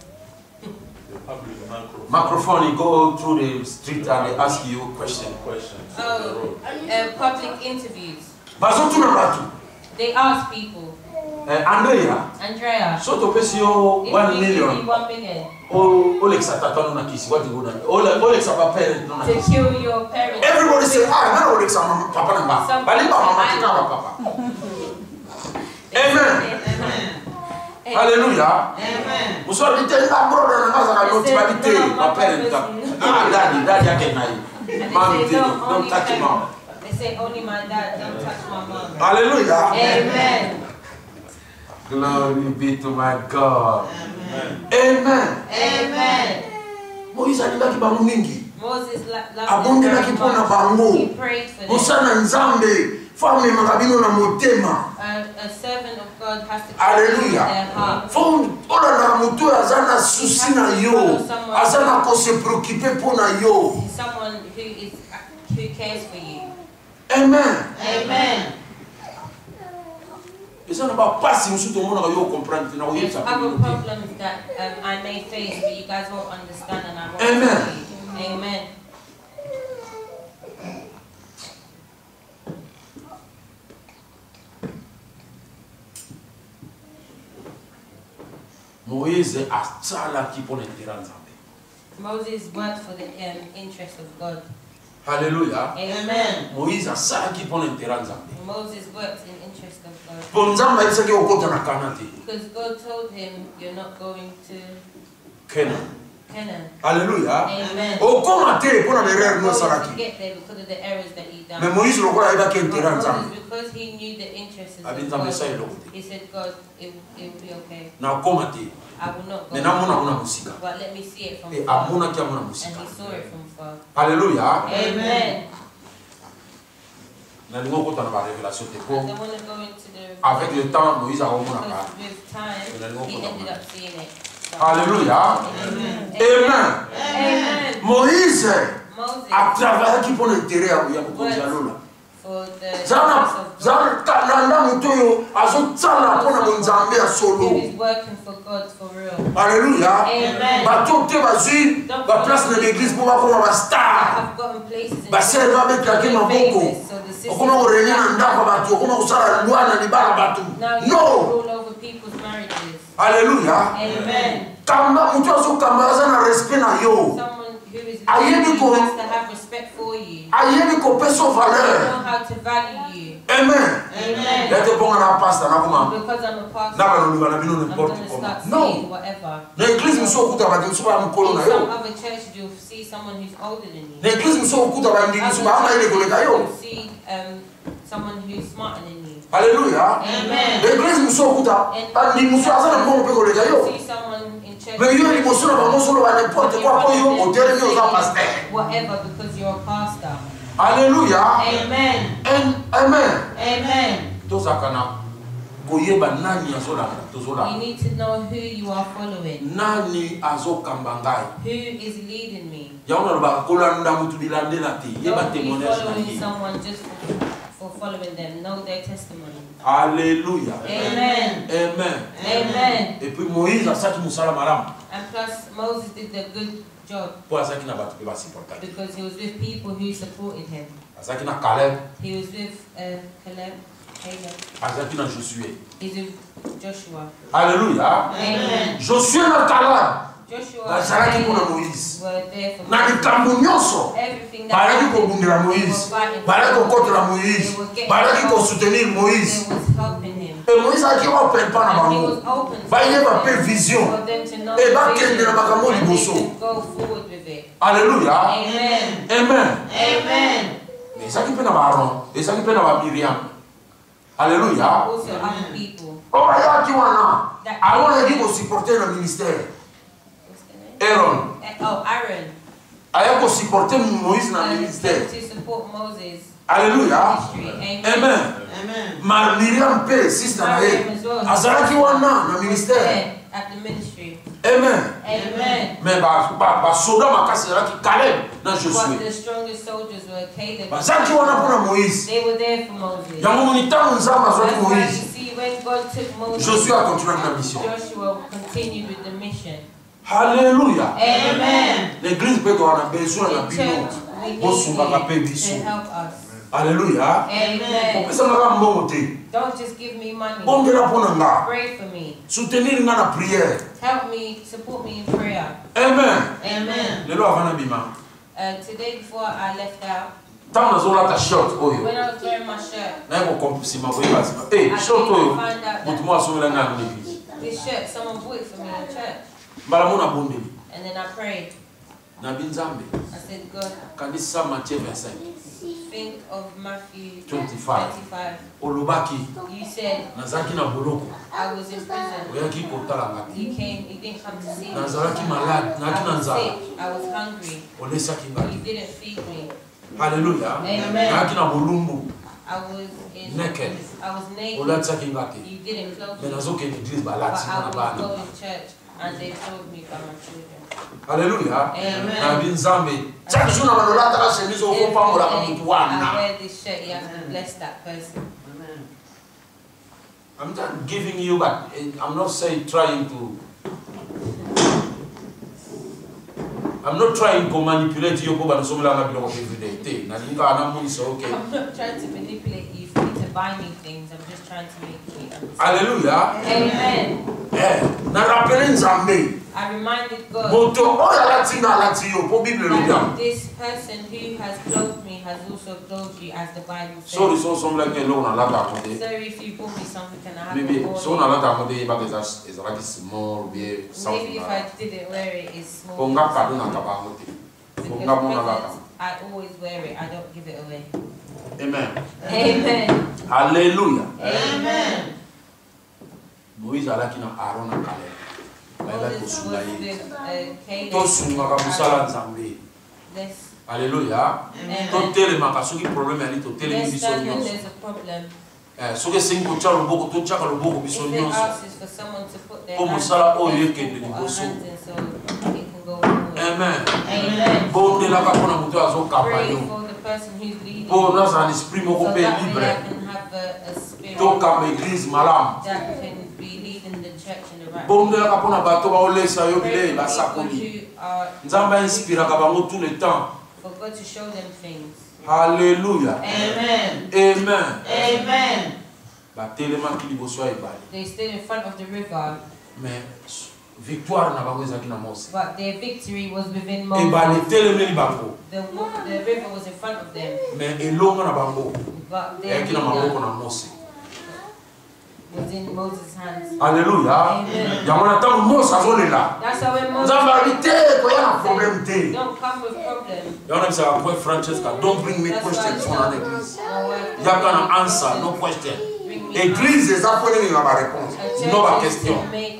Microphone, you go through the street and they ask you question. Questions. Oh, uh, public interviews. Bazotuna batu. They ask people, Eh, Andrea, Andrea, so to pay you if one we give you million. one million O Olexa tatano na kisi, what you go na? Ole Olexa pa parent no na to kisi. kill your parents. Everybody say, ah, na Olexa mama papa na ba. Some Bali ba people mama say, tika ba papa. Amen. Amen. Hallelujah. Amen. Muso bitenda brother na ngaza ka noti ba bite ma parent ka. Ah, daddy, daddy yake na yi. And Mom, they say, don't, no, don't only touch parents. mom. They say only my dad, don't touch my mom. Hallelujah. Amen. Glory be to my God. Amen. Amen. Amen. Moïse alibaki bango mingi. Moses la- loved them Abondelaki very mpona much. bango. He prayed for them. Mosala nzambe fo amemaka bino na motema. A, a servant of God has to Hallelujah. their heart. Fo olandaka moto oyo aza na susi na yo, aza na kose préoccupe mpo na yo. Someone who is who cares for you. Amen. Amen. Eza na bapasi mosusu tomonaka yo comprendre te na There's koyebisa other communauté. problems that um, I may face, but you guys won't understand, and I won't. Amen. tell you. Amen. Moïse asalaki mpo na intérêt ya Nzambe. Moses worked for the um, interest of God. Hallelujah. Amen. Moïse asalaki mpo na intérêt ya Nzambe. Moses worked in interest of God Mpo Nzambe ayebisaki okota na Kana te. because God told him, "You're not going to Canaan. Canaan." Hallelujah. Amen. Okoma te mpo na berere no Going to osalaki. get there because of the errors that he done. Mais Moïse lokola ayebaki intérêt ya Moses, Nzambe. because he knew the interests of Abi Nzambe esa God, eloko te. he said, "God, it, it will be okay. Na okoma te. I will not go, Mais namona mona mosika. but let me see it from E far." amonaki amona And mosika. he saw it from far. Hallelujah. Amen. nalingi okota na barévélation te I po don't want to go into the avec le temps Moïse akomonaka. because with time he ended up seeing it. Alléluia. Amen. Amen. Amen. Moïse Moses atravaillaki mpo na intérêt ya bokonzi ya lola. for the zana interest of God. zana talanda moto oyo azotala mpo na bonzambe ya Who solo. is working for God for real. Alléluia. Amen. bato te bazwi baplace na l'église mpo bakoma bastar. I've gotten places in basere babetaki maboko so the sisters okoma korenie na ndako ya bato okoma kosala lwa na libala bato. now you No. rule over people's marriages. Alléluia. Amen. kamba moto azokamba aza na respect na yo, Someone who is Ayebi ko- has to have respect for you. ayebi kopesa They valeur. know how to value you. Amen. Amen. yate bonga na pasta nakoma Because I'm a pastor, na baloluka na bino I'm n'importe going to comment. start saying Non. whatever. Na église mosu okuta bandi mosu baya mokolo na In some yo. other churches, you'll see someone who's older than you. Na église mosu okuta bandi mosu baya maile koleka yo. You'll see um, someone who's smarter than you. Alléluia. Amen. Na église mosu okuta bandi mosu aza na mbongo mpe koleka You'll yo. see someone in Mais yo liboso na bango solo ba n'importe quoi ko yo modèle yo za pasteur. Whatever, because you're a pastor. Alléluia. Amen. Amen. Amen. Tozakana koyeba nani azolaka tozolaka. You need to know who you are following. Nani azokamba ngai. Who is leading me? Yaona ba kolanda mutu bilandela te. Yeba Don't be témoignage na following ye. someone just for, for following them. Know their testimony. Alléluia. Amen. Amen. Amen. Et puis Moïse a saki musala malamu. And plus, Moses did a good job Po asaki na batu pe ba supporter. because he was with people who supported him. Asaki na Caleb, He was with uh, Caleb, Caleb. asaki na Josué. He's with Joshua. Alléluia. Amen. Josué na Caleb. Joshua Bazalaki and mpona Caleb Moïse. were there for Na likambo nyonso. everything that Balaki happened. kobundela They Moïse. were fighting Balaki for him. kokotela Moïse. They were getting Balaki involved. kosoutenir Moïse. They was helping him. Et Moïse aki open pa na And he bango. was open to Bayeba them, pe vision. for them to know Eh, the bakende vision, na makambo and they liboso. could go forward with it. Alléluia. Amen. Amen. Amen. Mais ezaki mpe na Aaron, ezaki mpe na ba Miriam. Alléluia. Also other people. O bayaki wana. Aaron ayaki kosupporter na ministère. What's the name? Aaron Oh, Aaron. ayaki kosupporter Moïse na Um, ministère. to support Moses. Alléluia. Ministry. Amen. Amen. Ma Miriam mpe sister na ye Miriam as well. azalaki wana na ministère. There at the ministry. Amen. Amen. Mais basoda makasi ezalaki Caleb na But Josué. the strongest soldiers were Caleb. Bazalaki wana mpona Moïse. They were there for Moses. Yango moni ntango nzambe azwaki That's why you Moïse, see when God took Moses, Josué akontinue na mission. Joshua continued with the mission. Alléluia. Amen. L'église mpe toka na besoin na The bino church, we bosumbaka need mpe you biso. to help us. Alléluia. Amen. Opesanaka mbongo te. Don't just give me money. Bongela mpo na nga. Pray for me. Soutenir nga na prière. Help me, support me in prayer. Amen. Amen. Lelo avant bima. Uh, today before I left out, Ntango nazolata short oyo. when I was wearing my shirt, naye kokomplisima koyeba sima. Eh, I short came to oyo. find out Motu that mo asomela nga na l'église. this shirt, someone bought it for me in church. Mbala mo nabondeli. And then I prayed. Na binzambe. I said, God, Kanisa Matthieu vingt-cinq. think of Matthew twenty-five. twenty-five. Olobaki. You said, Nazalaki na boloko. I was in prison. Oyaki kotala nga te. He came, he didn't come to see me. Nazalaki malade. Nazalaki na I was nzala. sick, I was hungry. Olesaki nga You te. didn't feed me. Alléluia. Amen. Nazalaki na bolumbu. I was in Naked. I was naked. Olatisaki nga te. You didn't clothe Mais me. nazokende église But balati I na was bana. going to church and they told me by my children. Alléluia. Amen. Na binzambe. Chaque jour na balolata la chemise au fond pambola ka Every mutu day I wana. wear this shirt, you have to bless that person. I'm just giving you, but I'm not saying trying to. I'm not trying to manipulate you, but I'm not every day. I'm not trying to manipulate you for you to buy me things. I'm just trying to make you understand. Alléluia. Amen. Eh, na rappelé nzambe. I reminded God Moto oyo alati na alati yo po Bible le bien. that this person who has clothed me has also clothed you, as the Bible says. Sorry, so some like eloko na lata akonde. Sorry if you bought me something and I haven't Maybe worn so it. na lata akonde ba eza ezalaki small bien something. Maybe if I didn't wear it, it's small. Ponga kado na kabango te. Because Ponga mona lata. presents, I always wear it. I don't give it away. Amen. Amen. Alléluia. Amen. Moïse alaki na Aaron na Caleb. Moses was with uh, Caleb. Tosungaka mosala nzambe. Let's, Alléluia. Amen. Totelemaka soki problème ali totelemi let's biso stand when nyonso. there's a problem. Eh, soki esengi kotia loboko totiaka loboko biso If it nyonso. asks for someone to put their Po hands mosala in, oyo let's ekende put our liboso. hands in so it can go forward. Amen. Amen. Bondelaka mpona moto azokapa Pray yo. for the person who's leading Po you, nazala na esprit moko so mpe that way libre. I can have a, a spirit Tokamba église malamu. that can be leading the church in the right way. Bondelaka mpona bato baolesa yo Pray bilei for basakoli. people who are Nzambe ainspiraka bango tout le temps. for God to show them things. Alléluia. Amen. Amen. Amen. Batelemaki liboso ya ebale. They stood in front of the river, Mais victoire na bango ezalaki na Mose. but their victory was within Moses. Ebale etelemeli bango. The, wa- the river was in front of them, Mais elongo na bango but their eyaki na maboko leader na Mose. was in Moses' hands. Alléluia. Amen. Yango na ntango Mose azolela. That's how when Moses Nzambe ali te koya na problème te. don't come with problems. Yango na bisaka kwe Francesca, don't bring me That's why questions I on an tell église. my wife, Yaka na answer, no question. bring me Église eza po ndenge na ba réponse, a no ba church is question. to make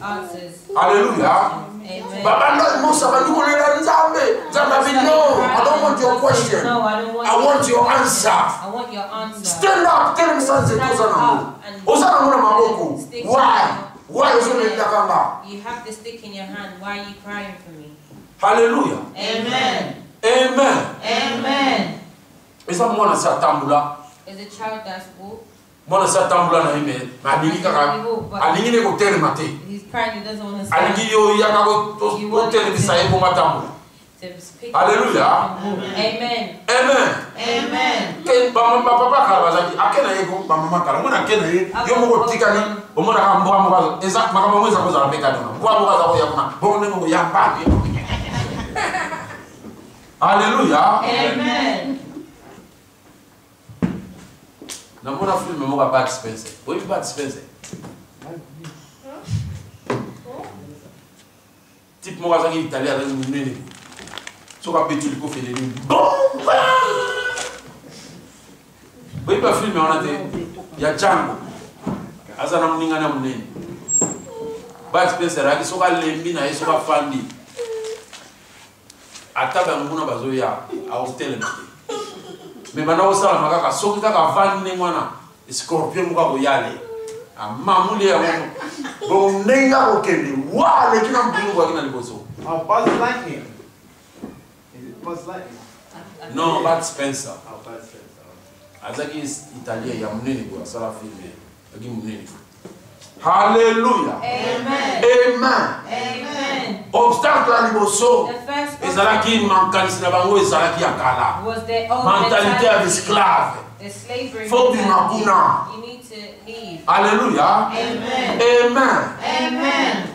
answers. Alléluia. Amen. Baba, no, most of you will learn Zambe. Zambe, no, I don't want your question. No, I don't want I want your answer. I want your answer. Stand up, tell me something. Why? Why is it that you have the stick in your hand? Why are you crying for me? Hallelujah. Amen. Amen. Amen. Is that one sa tambula? Is a child that's walk? Mona sa tambula na ime. Ma dingi kaka. Alingi ne ko tere mate. He's crying. He doesn't want to stand. Alingi yo ya ka ko to tere bisaye ko matambula. Hallelujah. Amen. Amen. Amen. Ken ba mama papa kala zaki akena yeko ba mama kala mona akena ye yo mo ko tikani o mona ka mbo mo ka exact maka mo za ko za beka dona mbo mo ka za ko ya kuna bo ne mo ya ba. Hallelujah. Amen. Na mona film mo ka Bud Spencer. Oyi Bud Spencer. Tip mo ka za ki Italia za ni nini. So ka betu liko fele ni. Bomba! Oyi ba film ona te ya Django. Aza na mninga na munene. Bud Spencer aki so ka lembi na so ka fandi. Ataba nguna bazoya a hotel na. Me bana osala makaka soki kaka vandi mwana scorpion muka ko yale. Amamule ya wono. Bo nenga ko kende. Wa le kina mbulu kwa kina liboso. Oh, Buzz Lightyear. Is it Buzz Lightyear? No, Bud Spencer. Oh, Bud Spencer. Azaki is Italia ya munene kwa sala filme. Agi munene. Hallelujah. Amen. Amen. Amen. Obstacle à liboso. The first Ezalaki mankanisi na bango ezalaki akala. was the old Mentalité mentality, d'esclave. the slavery Faut mentality. bimaguna. You need to leave. Alléluia. Amen. Amen. Amen.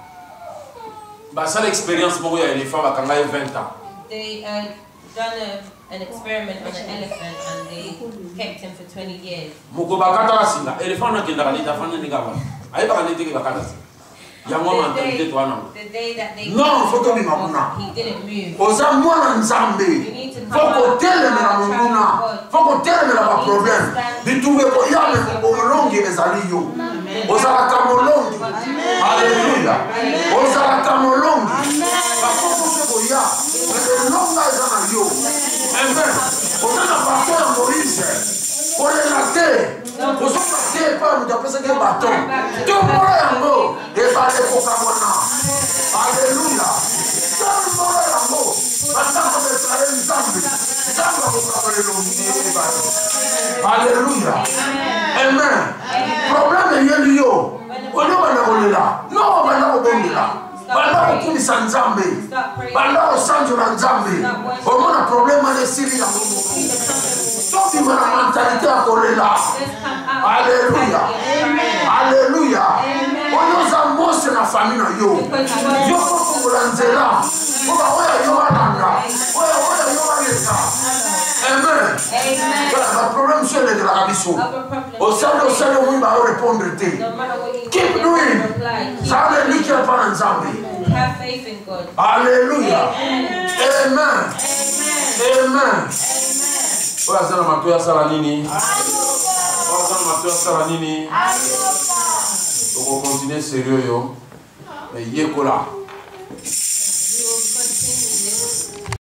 Basala expérience moko ya éléphant bakanga ye vingt ans. They uh, done a, an experiment on an elephant and they kept him for twenty years. Moko bakata singa éléphant na kenda kalita fana ni gaba. Ayi bakane teke bakata. Ya The mwa mentalité day, twana. the day that they Non, faut que him, bimaguna. he didn't move. Oza mwana nzambe. Faut telemela munguna. Faut telemela ba problème. Bituwe ko yale ko molongi ezali yo. Oza ka molongi. Alléluia. Oza ka molongi. Ba ko ko ya. Mais longa ezana yo. Amen. Oza na bato ya Moïse. Ole la terre. Oza na terre pa mu tapesa ke baton. Tombola yango. Ebale ko kamona. Alléluia. Tombola yango. Batako betrael nzambe. Nzambe ko kamona lo. Alléluia. Amen. Problème yeli yo. Ono bana kolela. No bana ko bondela. Bana ko kumisa nzambe. Bana ko sanjura nzambe. Omona problème ale siri ya mungu. Tobi mana mentalité ya kolela. Alléluia. Alléluia. Ono za mose na famille na yo. Yo ko kulanzela. Oba oya yo balanga. Oya oya yo baleka. Amen. Amen. Voilà, le problème c'est le de la rabisso. Au sein au sein où il va répondre te. No matter what you Keep do, doing. reply. Keep Ça veut dire qu'il n'y a pas d'ensemble. Have faith in God. Alléluia. Amen. Amen. Amen. Oya sana matoya sala nini? Oya sana matoya sala nini? On va continuer sérieux yo. Mais yekola.